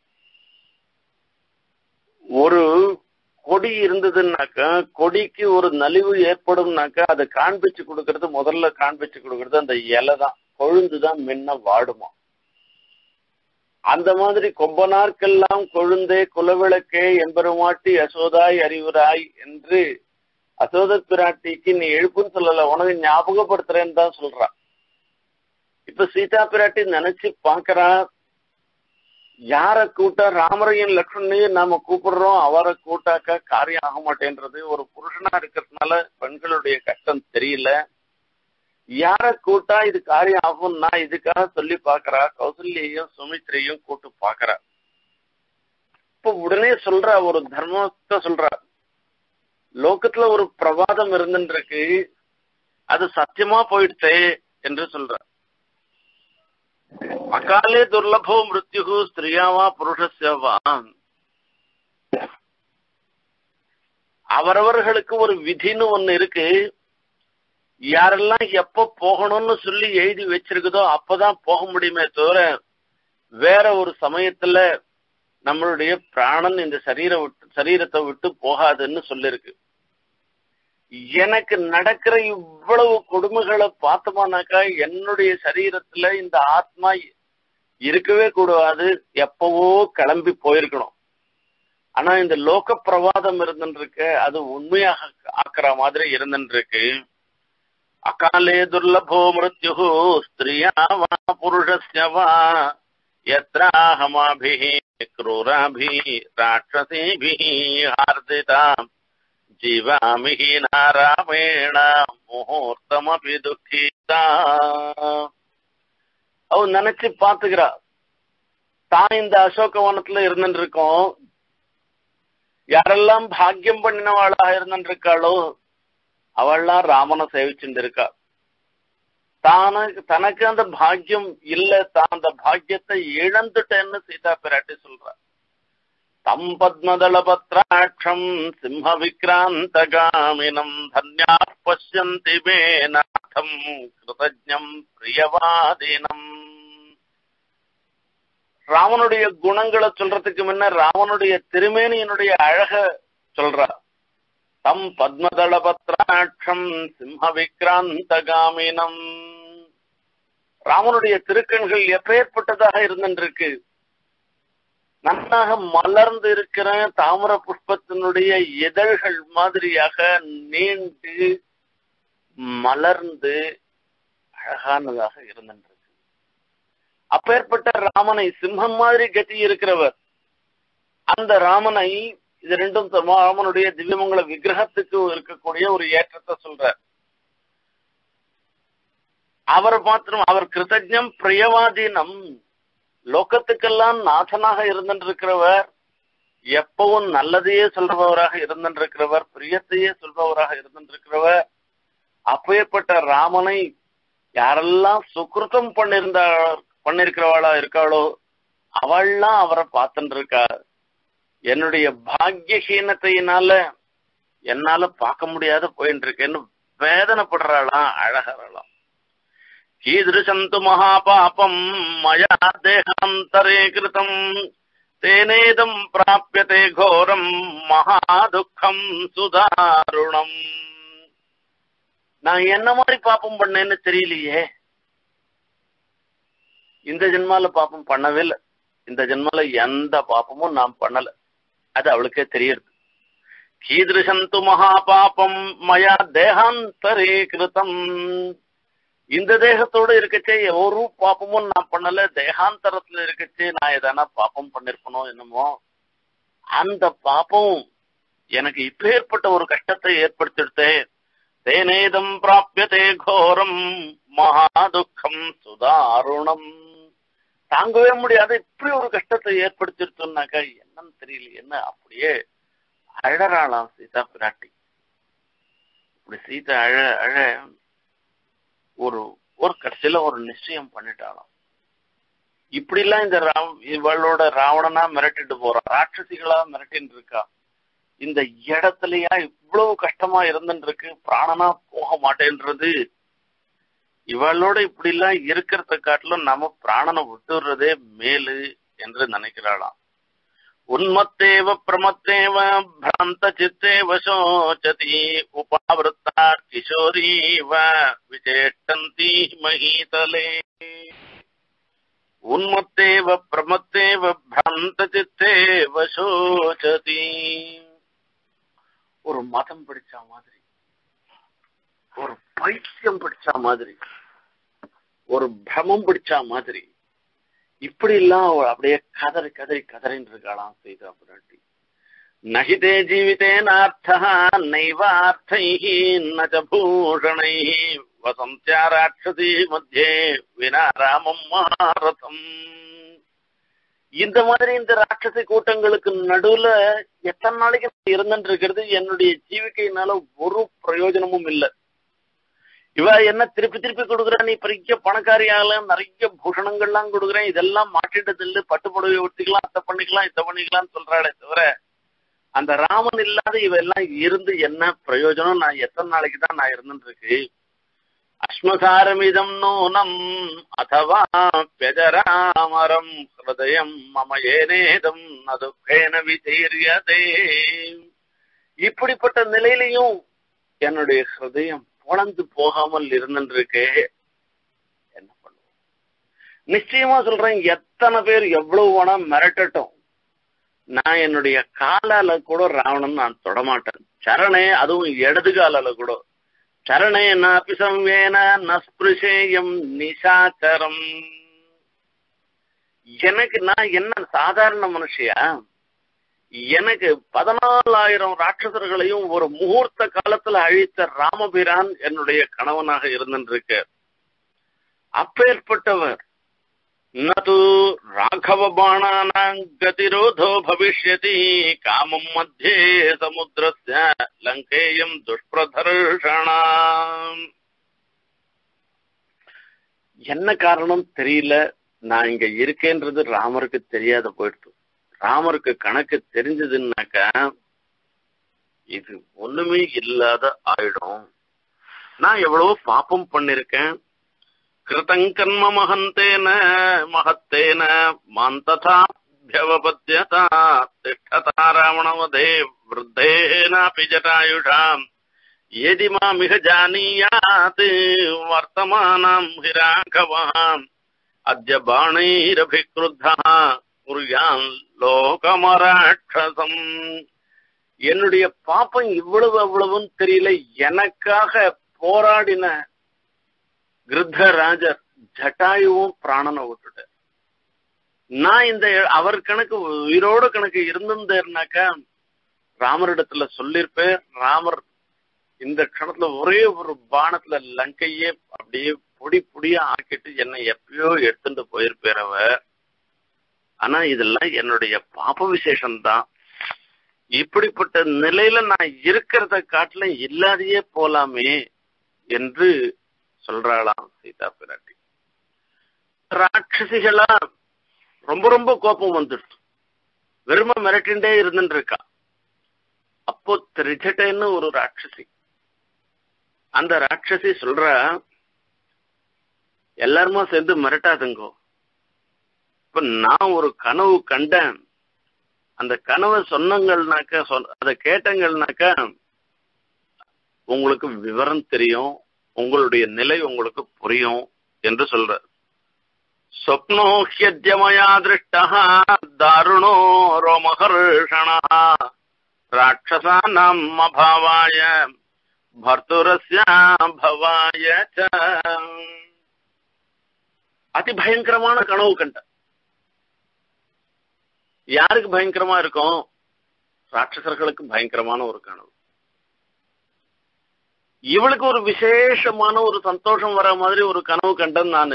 ஒரு கொடி இருந்ததுன்னாக்கா, கொடிக்கு ஒரு நலிவு ஏற்படும்னாக்கா அதை காண்பிச்சு கொடுக்கறது, முதல்ல காண்பிச்சு கொடுக்கறது அந்த இலை தான், கொழுந்துதான் முன்ன வாடுமா. அந்த மாதிரி கொம்பனார்க்கெல்லாம் கொழுந்தே குலவிளக்கே எம்பெருமாட்டி யசோதாய் அறிவுராய் என்று யசோத பிராட்டிக்கு நீ எழுப்புன்னு சொல்லல, உனக்கு ஞாபகப்படுத்துறேன்னு தான் சொல்றா. இப்ப சீதா பிராட்டி நினைச்சு பாக்குறா, யார கூட்டா ராமரையும் லக்ஷ்மணையும் நாம கூப்பிடுறோம், அவரை கூட்டாக்க காரியம் ஆக மாட்டேன்றது. ஒரு புருஷனா இருக்கிறதுனால பெண்களுடைய கஷ்டம் தெரியல. யார கூட்டா இது காரியம் ஆகும்னா இதுக்காக சொல்லி பாக்குறா. கௌசல்யையும் சுமித்ரையும் கூட்டு பாக்குறா. இப்ப உடனே சொல்றா, ஒரு தர்மத்தை சொல்றா. லோகத்துல ஒரு பிரபாதம் இருந்துருக்கு, அது சத்தியமா போயிடுச்சே என்று சொல்ற. அகாலே துர்லபோ மிருத்யு ஸ்திரியாவா புருஷஸ்யவா. அவரவர்களுக்கு ஒரு விதின்னு ஒண்ணு இருக்கு. யாரெல்லாம் எப்ப போகணும்னு சொல்லி எழுதி வச்சிருக்குதோ அப்பதான் போக முடியுமே தவிர வேற ஒரு சமயத்துல நம்மளுடைய பிராணன் இந்த சரீரத்தை விட்டு போகாதுன்னு சொல்லிருக்கு. எனக்கு நடக்கிற இவ்வளவு கொடுமைகளை பார்த்தோம்னாக்கா என்னுடைய சரீரத்துல இந்த ஆத்மா இருக்கவே கூடாது, எப்பவோ கிளம்பி போயிருக்கணும். ஆனா இந்த லோக பிரவாதம் இருந்துருக்கு, அது உண்மையாக ஆக்குற மாதிரி இருந்துருக்கு. அகாலே துர்லபோ மிருத்யு ஸ்திரியாவா புருஷஸ்யவா யத்ராஹமாபிஹி க்ரூராபிஹி ராட்சசீபிஹி ஹார்திதா ஜீவாமிஹி நாராயண முகூர்த்தமபி துக்கிதா. அவ நினைச்சு பாத்துக்கிறா, தான் இந்த அசோகவனத்துல இருந்துருக்கோம், யாரெல்லாம் பாக்கியம் பண்ணினவாளாக இருந்திருக்காளோ அவள்லாம் ராமனை சேவிச்சுட்டு இருக்கா. தனக்கு அந்த பாக்கியம் இல்ல, தான் அந்த பாக்கியத்தை இழந்துட்டேன்னு சீதா பிராட்டி சொல்றா. தம் பத்மதள பத்ராட்சம் சிம்ம விக்ராந்தகாமினம் தன்யா பஷ்யந்தி மே நாதம் கிருதஜ்ஞம் பிரியவாதீனம். ராமனுடைய குணங்களை சொல்றதுக்கு முன்ன ராமனுடைய திருமேனியினுடைய அழக சொல்றா. தம் பத்மதள பத்ராட்சம் சிம்ம விக்ராந்தகாமினம். ராமனுடைய திருக்கண்கள் எப்பேற்பட்டதாக இருந்திருக்கு. நன்னாக மலர்ந்து இருக்கிற தாமர புஷ்பத்தினுடைய இதழ்கள் மாதிரியாக நீண்டு மலர்ந்து அழகானதாக இருந்திருக்கு. அப்பேற்பட்ட ராமனை, சிம்மம் மாதிரி கதி இருக்கிறவர் அந்த ராமனை, இது ரெண்டும் ராமனுடைய திவ்யமங்கல விக்கிரகத்துக்கு இருக்கக்கூடிய ஒரு ஏற்றத்தை சொல்றார். அவர் மாத்திரம் அவர் கிருதஜ்ஞம் பிரியவாதீனம், லோகத்துக்கெல்லாம் நாதனாக இருந்திருக்கிறவர், எப்பவும் நல்லதையே சொல்றவராக இருந்திருக்கிறவர், பிரியத்தையே சொல்பவராக இருந்திருக்கிறவர். அப்பேற்பட்ட ராமனை யாரெல்லாம் சுக்கிருத்தம் பண்ணிருக்கிறவாளா இருக்காளோ அவள்லாம் அவரை பார்த்துட்டு இருக்கா. என்னுடைய பாக்கியஹீனத்தையினால என்னால பார்க்க முடியாத போயிட்டு இருக்கேன்னு வேதனைப்படுறாளாம், அழகறாளாம். கீதிருஷந்து மகாபாபம் மயா தேகாந்தரே கிருதம் தேனேதம் பிராப்யதே கோரம் மகாதுக்கம் சுதாருணம். நான் என்ன மாதிரி பாப்பம் பண்ணேன்னு தெரியலையே. இந்த ஜென்மால பாப்பம் பண்ணவே இல்லை. இந்த ஜென்மால எந்த பாப்பமும் நான் பண்ணல, அது அவளுக்கே தெரியுது. கீதிருஷந்து மகாபாபம் மயா தேகாந்தரே கிருதம். இந்த தேகத்தோடு இருக்கச்சே ஒரு பாப்பமும் நான் பண்ணல, தேகாந்தரத்துல இருக்கச்சே நான் எதனா பாப்பம் பண்ணிருப்பனோ என்னமோ. அந்த பாப்பம் எனக்கு இப்பேற்பட்ட ஒரு கஷ்டத்தை ஏற்படுத்திடுத்தே. தேனேதம் பிராப்யதே கோரம் மகாதுக்கம் சுதாருணம். தாங்கவே முடியாத இப்படி ஒரு கஷ்டத்தை ஏற்படுத்திருத்தோம்னாக்கா என்னன்னு தெரியல. என்ன அப்படியே அழறாளாம் சீதா பிராட்டி. இப்படி சீதா அழ அழ ஒரு கடைசியில ஒரு நிச்சயம் பண்ணிட்டாளாம். இப்படி எல்லாம் இந்த இவளோட ராவணனா மிரட்டிட்டு போறா, ராட்சசிகளா மிரட்டின்னு இருக்கா. இந்த இடத்துலயா இவ்வளவு கஷ்டமா இருந்துட்டு இருக்கு, பிராணனா போக மாட்டேன்றது. இவளோட இப்படி எல்லாம் இருக்கிறத காட்டிலும் நம்ம பிராணனை விட்டுறதே மேலு என்று நினைக்கிறாளாம். உன்மத்தேவ பிரமத்தேவ பிராந்த சித்தேவ சோச்சதி உபாவிருத்தா கிஷோரீவ விசேஷ்டந்தி மஹீதலே. உன்மத்தேவ பிரமத்தேவ பிராந்த சித்தேவ சோச்சதி. ஒரு மதம் பிடிச்ச மாதிரி, ஒரு பைத்தியம் பிடிச்ச மாதிரி, ஒரு பிரமம் பிடிச்ச மாதிரி இப்படி எல்லாம் அப்படியே கதறி கதறி கதறின்னு இருக்காளாம் சீதா பிராட்டி. நஹிதே ஜீவிதேனார்த்தா நைவார்த்தைஹி நச பூஷணைஹி வசந்தியா ராட்சசி மத்தியே வினா ராமம் மகாரதம். இந்த மாதிரி இந்த ராட்சசி கூட்டங்களுக்கு நடுவுல எத்தனை நாளைக்கு இருந்துட்டு இருக்கிறது, என்னுடைய ஜீவிக்கையினால ஒரு பிரயோஜனமும் இல்லை. இவ என்ன திருப்பி திருப்பி கொடுக்குறா, நீ பெரிய பணக்காரியால நிறைய பூஷணங்கள்லாம் கொடுக்குறேன், இதெல்லாம் மாட்டிட்டது இல்லை, பட்டுப்புடவை ஒட்டிக்கலாம், அத்தை பண்ணிக்கலாம், இதை பண்ணிக்கலாம்னு சொல்றாளே தவிர அந்த ராமன் இல்லாத இவ எல்லாம் இருந்து என்ன பிரயோஜனம்? நான் எத்தனை நாளைக்கு தான் நான் இருந்துட்டு இருக்கு. அஸ்மசாரமிதம் நூனம் அதவா பெஜராமரம் ஹிருதயம் மம ஏனேதம் நதுக்கேன விதீரியதே. இப்படிப்பட்ட நிலையிலையும் என்னுடைய ஹிருதயம் பொழந்து போகாமல் இருந்துருக்கு. என்ன பண்ணுவோம்? நிச்சயமா சொல்றேன், எத்தனை பேர் எவ்வளவு வேணா மிரட்டட்டும், நான் என்னுடைய காலால கூட ராவணன் நான் தொடமாட்டேன். சரணே, அதுவும் இடது காலால கூட. சரணே நாபி சம்வேன நஸ்பிருஷேயம் நிசாச்சரம். எனக்கு நான் என்ன சாதாரண மனுஷியா? எனக்கு 14,000 ராட்சசர்களையும் ஒரு முகூர்த்த காலத்துல அழித்த ராமபிரான் என்னுடைய கணவனாக இருந்திருக்க. அப்பேற்பட்டவர் நது ராഘவ பாணானாம் கதிரோதோ பவிஷ்யதி காமம் மத்தியே சமுத்திரஸ்ய லங்கேயம் துஷ்பிரதர்ஷணாம். என்ன காரணம் தெரியல, நான் இங்க இருக்கேன்றது ராமருக்கு தெரியாத போயிடுது. ராமருக்கு கணக்கு தெரிஞ்சதுன்னாக்கா இது ஒண்ணுமே இல்லாத ஆயிடும். நான் எவ்வளவோ பாப்பம் பண்ணிருக்கேன். கிருதங்கர்ம மகத்தேன மாந்ததாபியவபத்யதா திஷ்டதா ராவணவதே விருத்தேனாபி ஜடாயுஷாம் ஏதி மாமிக ஜானீயாத் வர்த்தமானம் ஹி ராഘவாம் அத்ய பாணைரபிக்ருத்தः குர்யான் லோகமராட்சசம். என்னுடைய பாப்பம் இவ்வளவு அவ்வளவுன்னு தெரியல. எனக்காக போராடின கிருத்தராஜர் ஜட்டாயுவும் பிராணனை விட்டுட்ட. நான் இந்த அவர் கணக்கு உயிரோட கணக்கு இருந்திருந்தேன்னாக்கா ராமரிடத்துல சொல்லிருப்பேன். ராமர் இந்த கணத்துல ஒரே ஒரு பானத்துல லங்கையே அப்படியே பொடி பொடியா ஆக்கிட்டு என்னை எப்பயோ எடுத்துட்டு போயிருப்பேன் அவர். ஆனா இதெல்லாம் என்னுடைய பாப விசேஷம்தான். இப்படிப்பட்ட நிலையில நான் இருக்கிறத காட்டிலும் இல்லாதையே போலாமே என்று சொல்றாளாம் சீதா பிராட்டி. ராட்சசிகளா ரொம்ப ரொம்ப கோபம் வந்துடுச்சு. வெறும மிரட்டின்டே இருந்துட்டு இருக்கா. அப்போ திரிஜட்டைன்னு ஒரு ராட்சசி, அந்த ராட்சசி சொல்ற, எல்லாருமா சேர்ந்து மிரட்டாதுங்கோ. இப்ப நான் ஒரு கனவு கண்டேன். அந்த கனவை சொன்னங்கள்னாக்கா அதை கேட்டங்கள்னாக்கா உங்களுக்கு விவரம் தெரியும், உங்களுடைய நிலை உங்களுக்கு புரியும் என்று சொல்ற. சொப்னோ ஹ்யத்யமயா திருஷ்டா தாருணோ ரோமஹர்ஷணா ராட்சசானாம் அபாவாய பர்துரஸ்ய பவாய ச. அதி பயங்கரமான கனவு கண்ட. யாருக்கு பயங்கரமா இருக்கும்? ராட்சசர்களுக்கு பயங்கரமான ஒரு கனவு. இவளுக்கு ஒரு விசேஷமான ஒரு சந்தோஷம் வர மாதிரி ஒரு கனவு கண்டன் நானு.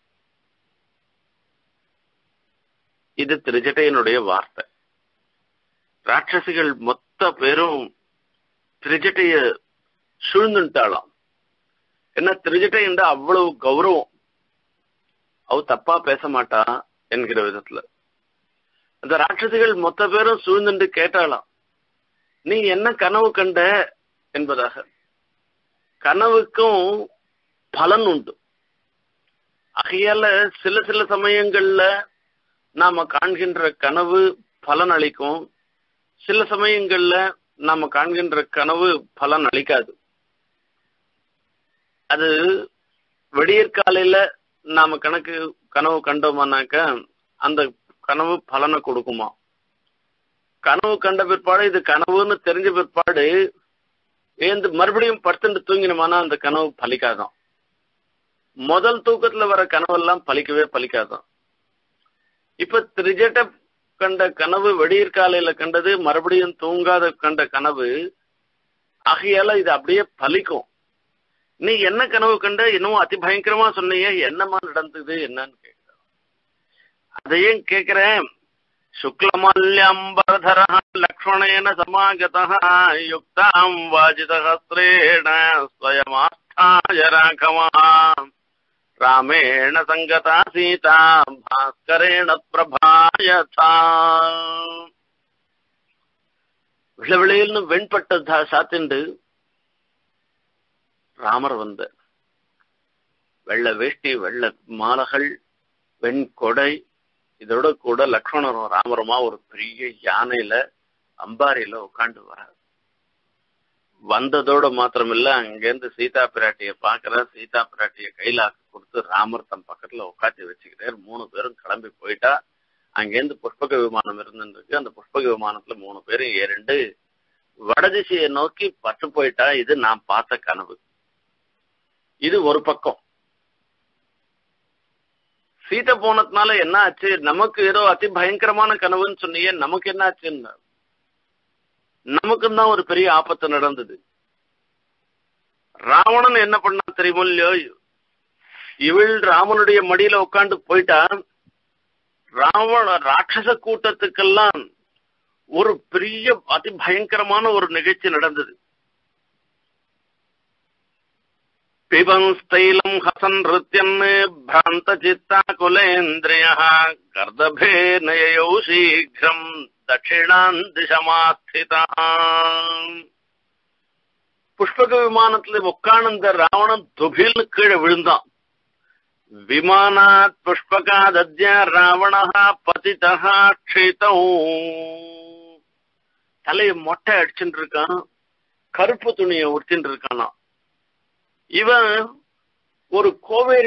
இது திரிஜட்டையனுடைய வார்த்தை. ராட்சசிகள் மொத்த பேரும் திரிஜட்டைய சூழ்ந்துட்டாளாம். என்ன திரிஜட்டை என்ற அவ்வளவு கௌரவம், அவ தப்பா பேச மாட்டா என்கிற விதத்துல அந்த ராட்சசிகள் மொத்த பேரும் சூழ்ந்துட்டு கேட்டாளாம், நீ என்ன கனவு கண்ட என்பதாக. கனவுக்கும் பலன் உண்டு. ஆகையால சில சில சமயங்கள்ல நாம காண்கின்ற கனவு பலன் அளிக்கும், சில சமயங்கள்ல நாம காண்கின்ற கனவு பலன் அளிக்காது. அது விடியற்காலையில நாம கனவு கண்டோமானாக்க அந்த கனவு பலனை கொடுக்குமா. கனவு கண்ட பிற்பாடு இது கனவுன்னு தெரிஞ்ச பிற்பாடு மறுபடியும் படுத்துட்டு தூங்கினோமானா அந்த கனவு பலிக்காதான். முதல் தூக்கத்துல வர கனவெல்லாம் பலிக்கவே பலிக்காதான். இப்ப திரிஜட்ட கண்ட கனவு விடியற்காலையில கண்டது, மறுபடியும் தூங்காத கண்ட கனவு. ஆகையால இது அப்படியே பலிக்கும். நீ என்ன கனவு கண்ட, இன்னும் அதி பயங்கரமா சொன்னியே, என்னமா நடந்தது என்னன்னு கேட்கிற. அதையும் கேட்கிறேன். சுக்லமல்யம்பரதர லக்ஷ்மணேன சமாகதः யுக்தாம் வாஜிதஹஸ்ரேண ஸ்வயமாஸ்தாய ராഘவः ராமேண சங்கதா சீதா பாஸ்கரேண பிரபாயதா. விளவிளையில்னு வெண்பட்ட சாத்திண்டு ராமர் வந்த வெள்ள வேஷ்டி, வெள்ள மாலைகள், வெண் கொடை, இதோட கூட லக்ஷ்மணரும் ராமருமா ஒரு பெரிய யானையில அம்பாரியில உட்காந்து வர. வந்ததோட மாத்திரமில்ல, அங்கிருந்து சீதா பிராட்டிய பாக்குற, சீதா பிராட்டிய கையில கொடுத்து ராமர் தம் பக்கத்துல உட்காந்து வச்சுக்கிறார். 3 பேரும் கிளம்பி போயிட்டா. அங்கிருந்து புஷ்பக விமானம் இருந்துருக்கு. அந்த புஷ்பக விமானத்துல 3 பேரும் ஏறிண்டு வடதிசையை நோக்கி பட்டு போயிட்டா. இது நான் பார்த்த கனவு. இது ஒரு பக்கம். சீதை போனதுனால என்ன ஆச்சு? நமக்கு ஏதோ அதி பயங்கரமான கனவுன்னு சொன்னியே, நமக்கு என்ன ஆச்சுன்னு. நமக்கும் தான் ஒரு பெரிய ஆபத்து நடந்தது. ராவணன் என்ன பண்ணா தெரியுமோ இல்லையோ, இவள் ராமனுடைய மடியில உட்காந்து போயிட்டா. ராட்சச கூட்டத்துக்கெல்லாம் ஒரு பெரிய அதி பயங்கரமான ஒரு நிகழ்ச்சி நடந்தது. பிபன்ஸ்தைலம் ஹசன் ரித்யன் பிராந்த சித்தா குலேந்திரிய கர்தபே நயோ சீக்கிரம் தட்சிணான் திசமாஸ்திதா. புஷ்பக விமானத்துல உட்கார்ந்த ராவணன் துபில்னு கீழே விழுந்தான். விமானாத் புஷ்பகாத்ய ராவணஹ பதிதஹ க்ஷிதௌ. தலைய மொட்டை அடிச்சுட்டு இருக்கான், கருப்பு துணியை உடுத்திட்டு இருக்கானா. இவன் ஒரு கோவேரி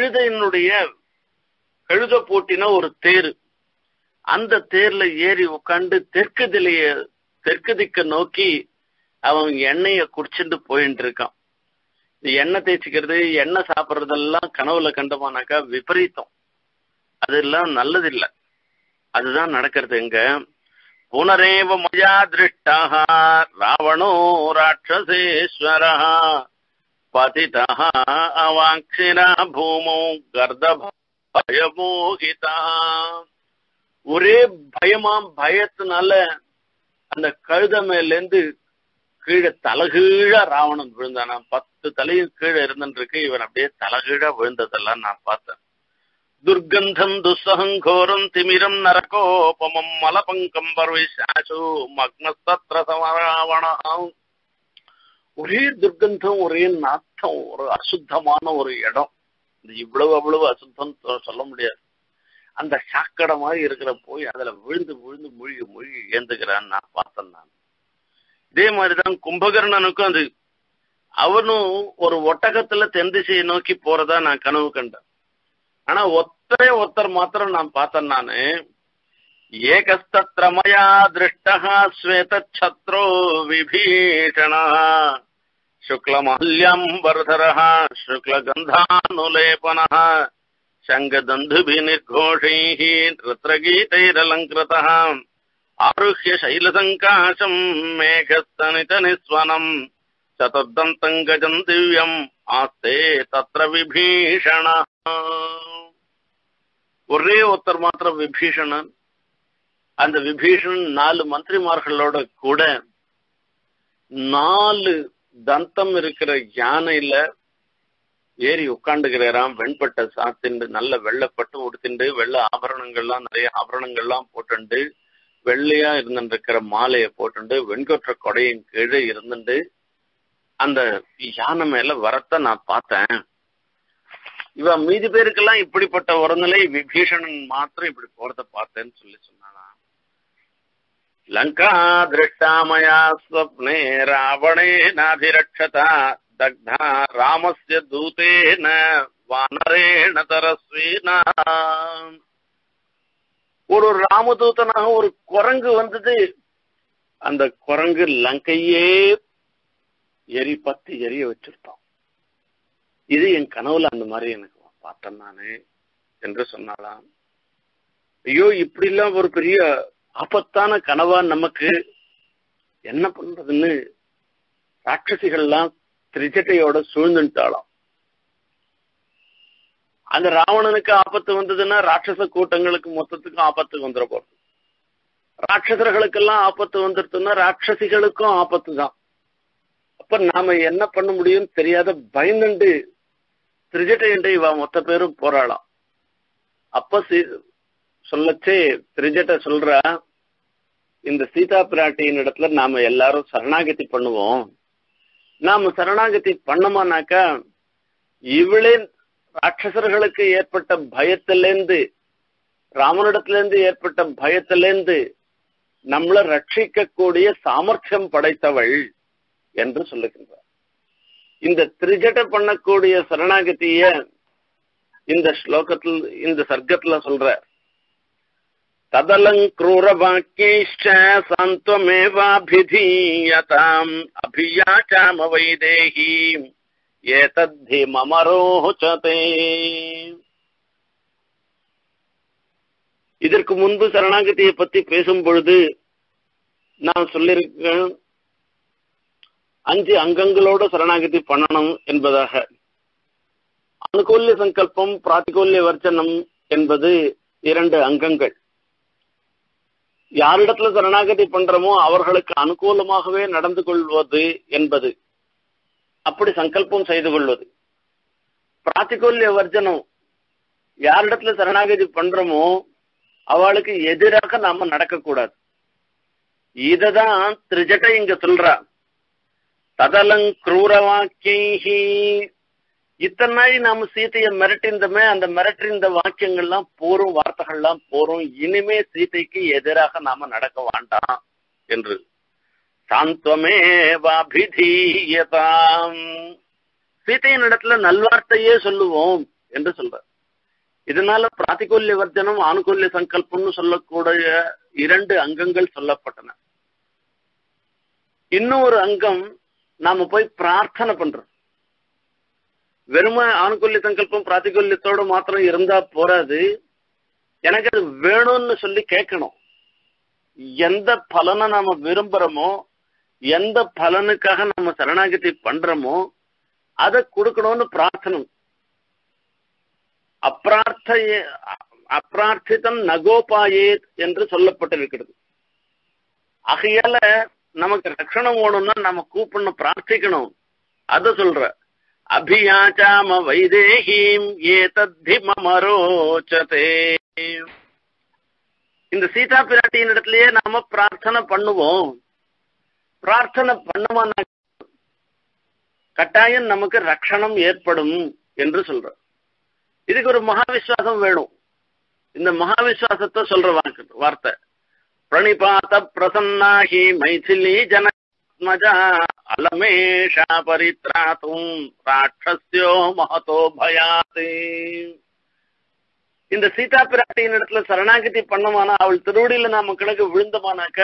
கழுத போட்டின ஒரு தேரு, அந்த தேர்ல ஏறி உட்காந்து தெற்கு திக்க நோக்கி அவன் எண்ணெய குடிச்சுட்டு போயிட்டு இருக்கான். எண்ணெய் தேய்ச்சிக்கிறது, எண்ணெய் சாப்பிட்றதெல்லாம் கனவுல கண்டமானாக்கா விபரீதம், அதெல்லாம் நல்லதில்லை. அதுதான் நடக்கிறது. எங்க புனரேவ மயா திருஷ்டா ராவணோ ராட்சசேஸ்வர பதிதா அவாக்ஷிரா பூமோ கர்தபயமோகிதா. ஒரே பயத்தினால அந்த கழுத மேலேந்து கீழே தலகீழா ராவணன் விழுந்தானா. 10 தலையும் கீழே இருந்துருக்கு. இவன் அப்படியே தலகீழா விழுந்ததெல்லாம் நான் பார்த்தேன். துர்கந்தம் துஸ்ஸஹங்கோரம் திமிரம் நரகோபமம் மலபங்கம் பர்விஷாசு மக்னஸ்தத்ர சமராவணம். ஒரே துர்கந்தம், ஒரே நாத்தம், ஒரு அசுத்தமான ஒரு இடம். இவ்வளவு அசுத்தம் சொல்ல முடியாது. அந்த சாக்கடை மாதிரி இருக்கிற போய் அதுல விழுந்து மூழ்கி ஏந்துக்கிறான்னு நான் பார்த்தேன். நான் இதே மாதிரிதான் கும்பகர்ணனுக்கும் அது. அவனும் ஒரு ஒட்டகத்துல தென் திசையை நோக்கி போறதா நான் கனவு கண்டேன். ஆனா ஒருத்தர் மாத்திரம் நான் பார்த்தேன். நானு ஏகஸ்தத்ர மயா திருஷ்டः ஸ்வேதச்சத்ரோ விபீஷணः சுக்லமல்யம்பர்தரः சுக்லகந்தானுலேபனः சங்கதந்துபிநிர்ഘോഷைः ரத்ரகீதைரலங்கிருதः ஆருஹ்ய சைலசங்காசம் மேகஸ்தனிதநிஸ்வனம் சதுர்தந்தம் கஜம் திவ்யம் ஆஸ்தே தத்ர விபீஷணः. ஒரே ஒருத்தர் மாத்திரம் விபீஷணன். அந்த விபீஷணன் 4 மந்திரிமார்களோட கூட 4 தந்தம் இருக்கிற யானையில ஏறி உட்காந்துக்கிறாராம். வெண்பட்டை சாத்திண்டு, நல்ல வெள்ளைப்பட்டு உடுத்திண்டு, வெள்ளை ஆபரணங்கள்லாம் நிறைய ஆபரணங்கள்லாம் போட்டுண்டு, வெள்ளையா இருந்துருக்கிற மாலையை போட்டுண்டு, வெண்கொற்ற கொடையின் கீழே இருந்துட்டு அந்த யானை மேல வரத்த நான் பார்த்தேன். இவ மீதி பேருக்கெல்லாம் இப்படிப்பட்ட ஒரு நிலை, விபீஷணன் மாத்திரம் இப்படி போறத பார்த்தேன்னு சொன்னானா. லங்கா திருஷ்டாமயா ஸ்வப்னே ராவணே நாதிரக்ஷதா தக்தா ராமஸ்ய தூதேன வானரேண தரஸ்வீனா. ஒரு ராமதூதனாக ஒரு குரங்கு வந்தது. அந்த குரங்கு லங்கையே எரிய வச்சிருப்பான். இது என் கனவுல அந்த மாதிரி எனக்கு பார்த்தேன் நானு என்று சொன்னாலாம். ஐயோ, இப்படி எல்லாம் ஒரு பெரிய ஆபத்தான கனவா, நமக்கு என்ன பண்றதுன்னு ராட்சசிகள்லாம் திரிஜட்டையோட சூழ்ந்துட்டாளாம். அந்த ராவணனுக்கு ஆபத்து வந்ததுன்னா ராட்சச கூட்டங்களுக்கு மொத்தத்துக்கும் ஆபத்து வந்துட போறது. ராட்சசர்களுக்கெல்லாம் ஆபத்து வந்துருச்சுன்னா ராட்சசிகளுக்கும் ஆபத்து தான். அப்ப நாம என்ன பண்ண முடியும் தெரியாத பயந்துண்டு திரிஜட்டை இவ மொத்த பேரும் போராளாம். அப்ப சொல்லச்சே திரிஜட்ட சொல்றா, இந்த சீதா பிராட்டியின் இடத்துல நாம எல்லாரும் சரணாகதி பண்ணுவோம். நாம சரணாகதி பண்ணோமானாக்கா இவளே ராட்சசர்களுக்கு ஏற்பட்ட பயத்திலேருந்து, ராமனிடத்திலேருந்து ஏற்பட்ட பயத்திலேருந்து நம்மளை ரட்சிக்கக்கூடிய சாமர்த்தியம் படைத்தவள் என்று சொல்லுகின்றார். இந்த திரிஜட பண்ணக்கூடிய சரணாகதிய இந்த ஸ்லோகத்தில், இந்த சர்க்கத்துல சொல்ற, ததலங்க்ரூர வாக்கியைச்ச சாந்த்வமேவாபிதீயதாம் அபியாசாம வைதேஹி ஏதத்தி மமரோச்சதே. இதற்கு முன்பு சரணாகதியை பத்தி பேசும் பொழுது நான் சொல்லியிருக்கேன், 5 அங்கங்களோட சரணாகதி பண்ணணும் என்பதாக. அனுகூல்ய சங்கல்பம், பிராத்திகூல்ய வர்ச்சனம் என்பது 2 அங்கங்கள். யாரிடத்துல சரணாகதி பண்றோமோ அவர்களுக்கு அனுகூலமாகவே நடந்து கொள்வது என்பது, அப்படி சங்கல்பம் செய்து கொள்வது. பிராத்திகூல்ய வர்ஜனம், யாரிடத்துல சரணாகதி பண்றோமோ அவளுக்கு எதிராக நாம நடக்கக்கூடாது. இததான் திரிஜட்டை இங்க சொல்றா. ததலங்க்ரூர வாக்கியைஹி, இத்தனை நாள் நாம சீதையை மிரட்டிருந்தோமே, அந்த மிரட்டிருந்த வாக்கியங்கள்லாம் போரும், வார்த்தைகள்லாம் போரும், இனிமே சீதைக்கு எதிராக நாம நடக்க வேண்டாம் என்று. சாந்தமே வாபிதீயதாம், சீதையின் இடத்துல நல்வார்த்தையே சொல்லுவோம் என்று சொல்ற. இதனால பிராத்திகூல்ய வர்ஜனம், ஆனுகூல்ய சங்கல்பம்னு சொல்லக்கூடிய 2 அங்கங்கள் சொல்லப்பட்டன. இன்னும் ஒரு அங்கம், நாம போய் பிரார்த்தனை பண்றோம். வெறும ஆனுகூல்ய சங்கல்பம் பிராத்திகூல்யத்தோட மாத்திரம் இருந்தா போறாது, எனக்கு அது வேணும்னு சொல்லி கேட்கணும். எந்த பலனை நாம விரும்புறோமோ, எந்த பலனுக்காக நம்ம சரணாகதி பண்றோமோ அதை கொடுக்கணும்னு பிரார்த்தனை. அப்பிரார்த்திதம் நகோபாயே என்று சொல்லப்பட்டிருக்கிறது. ஆகையால நமக்கு ரட்சணம் வேணும்னா நம்ம கூப்பிடணும், பிரார்த்திக்கணும். அத சொல்ற. அபியாச்சாம வைதேஹீம் ஏதத்தி மமரோச்சதே, இந்த சீதா பிராட்டியின் இடத்திலேயே நாம பிரார்த்தனை பண்ணுவோம். பிரார்த்தனை பண்ணுவான கட்டாயம் நமக்கு ரட்சணம் ஏற்படும் என்று சொல்ற. இதுக்கு ஒரு மகாவிஸ்வாசம் வேணும். இந்த மகாவிஸ்வாசத்தை சொல்ற வார்த்தை. பிரணிபாத பிரசன்னாகி மைதிலி ஜனமஜா அலமேஷா பரித்ராதும் ராட்சஸ்யோ மகதோ பயாதி. இந்த சீதா பிராட்டியின் இடத்துல சரணாகதி பண்ணமானா, அவள் திருவடியில நாம கிழக்கு விழுந்தமானாக்க,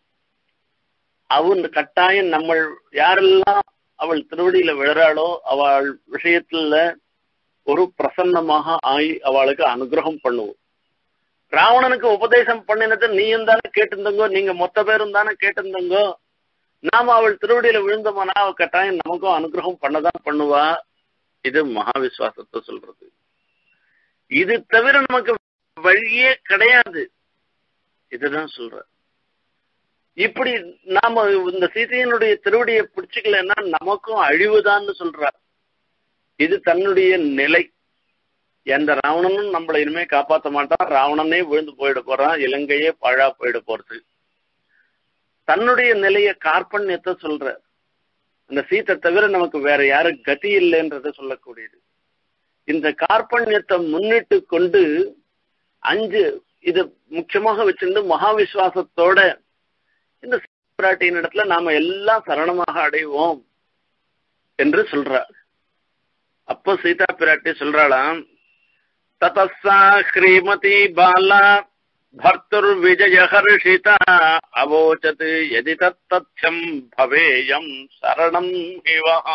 அவன் கட்டாயம் நம்ம யாரெல்லாம் அவள் திருவடியில விழுறாளோ அவள் விஷயத்துல ஒரு பிரசன்னமாக ஆகி அவளுக்கு அனுகிரகம் பண்ணுவோம். ராவணனுக்கு உபதேசம் பண்ணினது நீயும் தானே கேட்டிருந்தங்கோ, நீங்க மொத்த பேரும் தானே கேட்டிருந்தங்கோ. நாம அவள் திருவடியில விழுந்தோம்னா அவள் கட்டாயம் நமக்கும் அனுகிரகம் பண்ணதான் பண்ணுவா. இது மகாவிஸ்வாசத்தை சொல்றது. இது தவிர நமக்கு வழியே கிடையாது. இதுதான் சொல்ற. இப்படி நாம இந்த சீதையனுடைய திருவடியை பிடிச்சுக்கலன்னா நமக்கும் அழிவுதான்னு சொல்றார். இது தன்னுடைய நிலை. எந்த ராவணனும் நம்மளை இனிமே காப்பாற்ற மாட்டான், ராவணனே விழுந்து போயிட போறான், இலங்கையே பாழா போயிட போறது. தன்னுடைய நிலைய கார்பண்யத்தை சொல்ற. அந்த சீத்தை தவிர நமக்கு வேற யாரும் கதி இல்லைன்றத சொல்லக்கூடியது. இந்த கார்பண்யத்தை முன்னிட்டு கொண்டு 5 இது முக்கியமாக வச்சிருந்து மகாவிஸ்வாசத்தோட இந்த பிராட்டியின் இடத்துல நாம எல்லாம் சரணமாக அடைவோம் என்று சொல்றார். அப்போ சீதா பிராட்டி சொல்றாளாம், ததஸ்ஸா ஸ்ரீமதி பாலா பர்த்துர் விஜய ஹர்ஷிதா அவோச்சத் யதி தத்த்யம் பவேயம் சரணம் ஹிவஹா.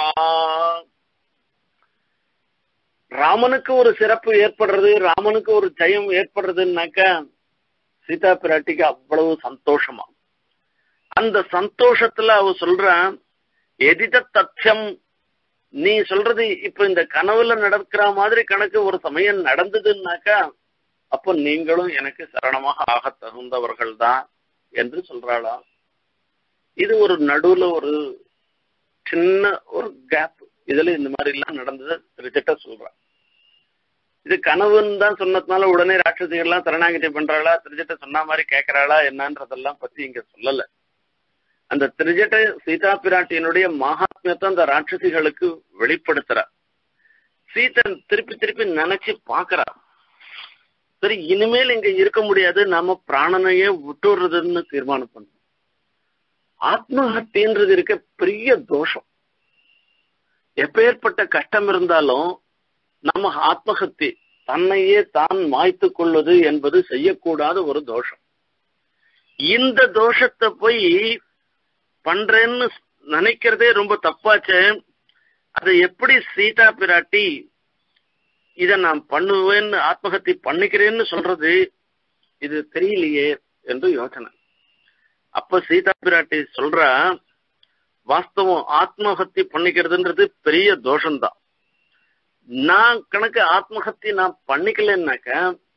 ராமனுக்கு ஒரு சிறப்பு ஏற்படுறது, ராமனுக்கு ஒரு ஜெயம் ஏற்படுறதுன்னாக்க சீதா பிராட்டிக்கு அவ்வளவு சந்தோஷமா. அந்த சந்தோஷத்துல அவ சொல்றான், எதித தத்யம், நீ சொல்றது இப்ப இந்த கனவுல நடக்கிற மாதிரி கணக்கு ஒரு சமயம் நடந்ததுன்னாக்கா அப்போ நீங்களும் எனக்கு சரணமாக ஆக தகுந்தவர்கள் தான் என்று சொல்றாளாம். இது ஒரு நடுவுல ஒரு சின்ன ஒரு கேப். இதுல இந்த மாதிரி எல்லாம் நடந்தது ரிஜெக்டா சொல்றா. இது கனவுன்னு தான் சொன்னதுனால உடனே ராட்சசிகள்லாம் சரணாகதி பண்றாளா, திருஜட்ட சொன்ன மாதிரி கேட்கறாளா என்னன்றதெல்லாம் பத்தி இங்க சொல்லல. அந்த திருஜட்ட சீதா பிராட்டியினுடைய மகாத்மியத்தை அந்த ராட்சசிகளுக்கு வெளிப்படுத்துறா. சீதன் திருப்பி திருப்பி நினைச்சு பாக்குறா, சரி இனிமேல் இங்க இருக்க முடியாது, நாம பிராணனையே விட்டுறதுன்னு தீர்மானம் பண்ணோம். ஆத்மஹத்தின்றது இருக்க பெரிய தோஷம். எப்பேற்பட்ட கஷ்டம் இருந்தாலும் நம்ம ஆத்மஹத்தி, தன்னையே தான் மாய்த்து கொள்வது என்பது செய்யக்கூடாத ஒரு தோஷம். இந்த தோஷத்தை போய் பண்றேன்னு நினைக்கிறதே ரொம்ப தப்பாச்சே. அதை எப்படி சீதா பிராட்டி இதை நான் பண்ணுவேன்னு ஆத்மஹத்தி பண்ணிக்கிறேன்னு சொல்றது, இது தெரியலையே என்று யோசனை. அப்ப சீதா பிராட்டி சொல்றா, வாஸ்தவம் ஆத்மஹத்தி பண்ணிக்கிறதுன்றது பெரிய தோஷம்தான். நான் கணக்கு ஆத்மஹத்தி நான் பண்ணிக்கலன்னாக்க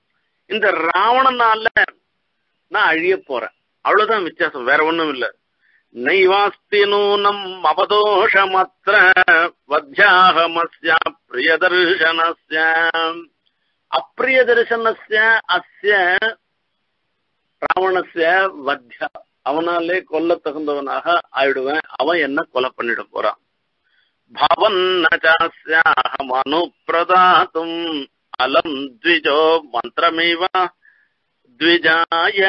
இந்த ராவணனால நான் அழிய போறேன். அவ்வளவுதான் வித்தியாசம், வேற ஒண்ணும் இல்ல. நைவாஸ்தி நூனம் அபதோஷமத்ர வத்யாஹமஸ்ய பிரியதர்சனஸ்ய அப்பிரியதர்சனஸ்ய அஸ்ய ராவணஸ்ய வத்யா, அவனாலே கொல்ல தகுந்தவனாக ஆயிடுவேன், அவன் என்ன கொலை பண்ணிட போறான். பவன்னசாஸ்யாஹம் அனுப்ரதாதும் அலம் த்விஜோ மந்திரமிவ த்விஜாய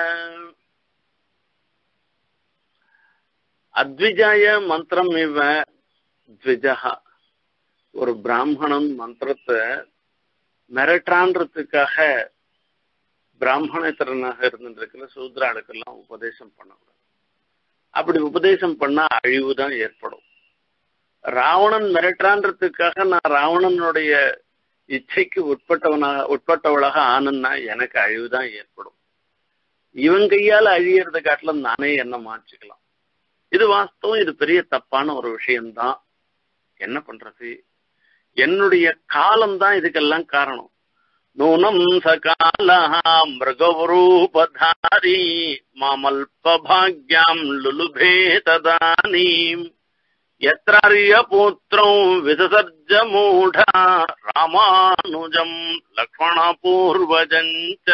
அத்விஜாய மந்திரம் இவ த்விஜா. ஒரு பிராமணன் மந்திரத்தை மிரட்டான்றதுக்காக பிராமணேத்தரனாக இருந்துருக்கிற சூத்ராளுக்கெல்லாம் உபதேசம் பண்ணக்கூடாது. அப்படி உபதேசம் பண்ணா அழிவுதான் ஏற்படும். ராவணன் மிரட்டான்றதுக்காக நான் ராவணனுடைய இச்சைக்கு உட்பட்டவளாக ஆனன்னா எனக்கு அழிவுதான் ஏற்படும். இவன் கையால அழியறத காட்டிலும் நானே என்ன மாற்றிக்கலாம். இது வாஸ்தவம், இது பெரிய தப்பான ஒரு விஷயம்தான். என்ன பண்றது, என்னுடைய காலம்தான் இதுக்கெல்லாம் காரணம். நூனம் சகாலா மிருகரூபதாரி மாமல்பாக்யாம் லுலுபே ததானீம் யத்ராரிய புத்ரம் விசசர்ஜ மூடா ராமானுஜம் லக்ஷ்மண பூர்வஜஞ்ச.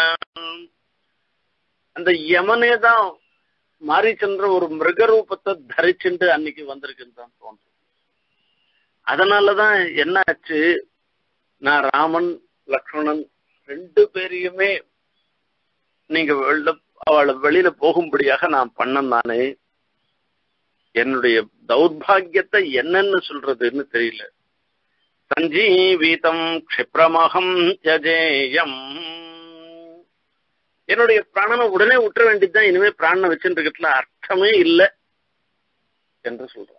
அந்த யமனேதான் மாரிச்சந்திர ஒரு மிருக ரூபத்தை தரிச்சுட்டு அன்னைக்கு வந்திருக்குன்னு தான் தோன்றும். அதனாலதான் என்ன ஆச்சு, நான் ராமன் லக்ஷ்மணன் ரெண்டு பேரையுமே நீங்க அவளை வெளியில போகும்படியாக நான் பண்ணேன். நானே என்னுடைய தௌர்பாகியத்தை என்னன்னு சொல்றதுன்னு தெரியல. சஞ்சீவிதம் க்ஷிப்ரமகம் த்யஜேயம், என்னுடைய பிராணனை உடனே விட்டுற வேண்டியதுதான், இனிமே பிராணனை வச்சுட்டு இருக்கிறதுல அர்த்தமே இல்லை என்று சொல்றான்.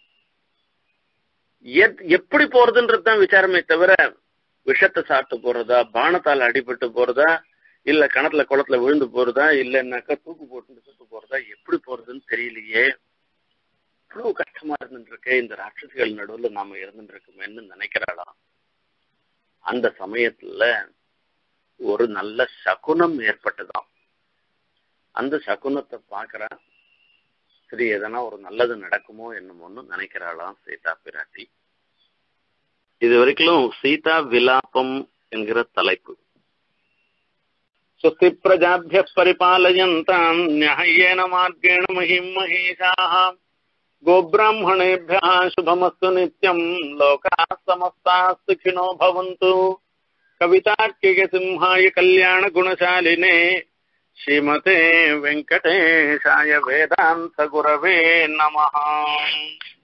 எப்படி போறதுன்றதுதான் விசாரமே தவிர விஷத்தை சாப்பிட்டு போறதா, பானத்தால் அடிபட்டு போறதா, இல்ல கிணத்துல குளத்துல விழுந்து போறதா, இல்லைன்னாக்கா தூக்கு போட்டு சுட்டு போறதா, எப்படி போறதுன்னு தெரியலையே. இவ்வளவு கஷ்டமா இருந்துருக்கு இந்த ராட்சசிகள் நடுவுல நாம இருந்துருக்குமேன்னு நினைக்கிறாளாம். அந்த சமயத்துல ஒரு நல்ல சகுனம் ஏற்பட்டுதான். அந்த சகுனத்தை பாக்குறான். சரி, எதனா ஒரு நல்லது நடக்குமோ என்னமோன்னு நினைக்கிறாளாம் சீதா பிராட்டி. இது வரைக்கும் சீதா விலாபம் என்கிற தலைப்பு. சுஸ்தி பிரஜாபிய பரிபாலயந்தாம் நியாயேன மார்கேண மஹிம் மஹீஷாஹ கோப்ராஹ்மணேभ्यः சுபமஸ்து நித்யம் லோகாः சமஸ்தாः சுகினோ பவந்து. கவிதார்க்கிக சிம்ஹாய கல்யாண குணசாலினே ஸ்ரீமதே வெங்கடேஷாய வேதாந்த குரவே நமः.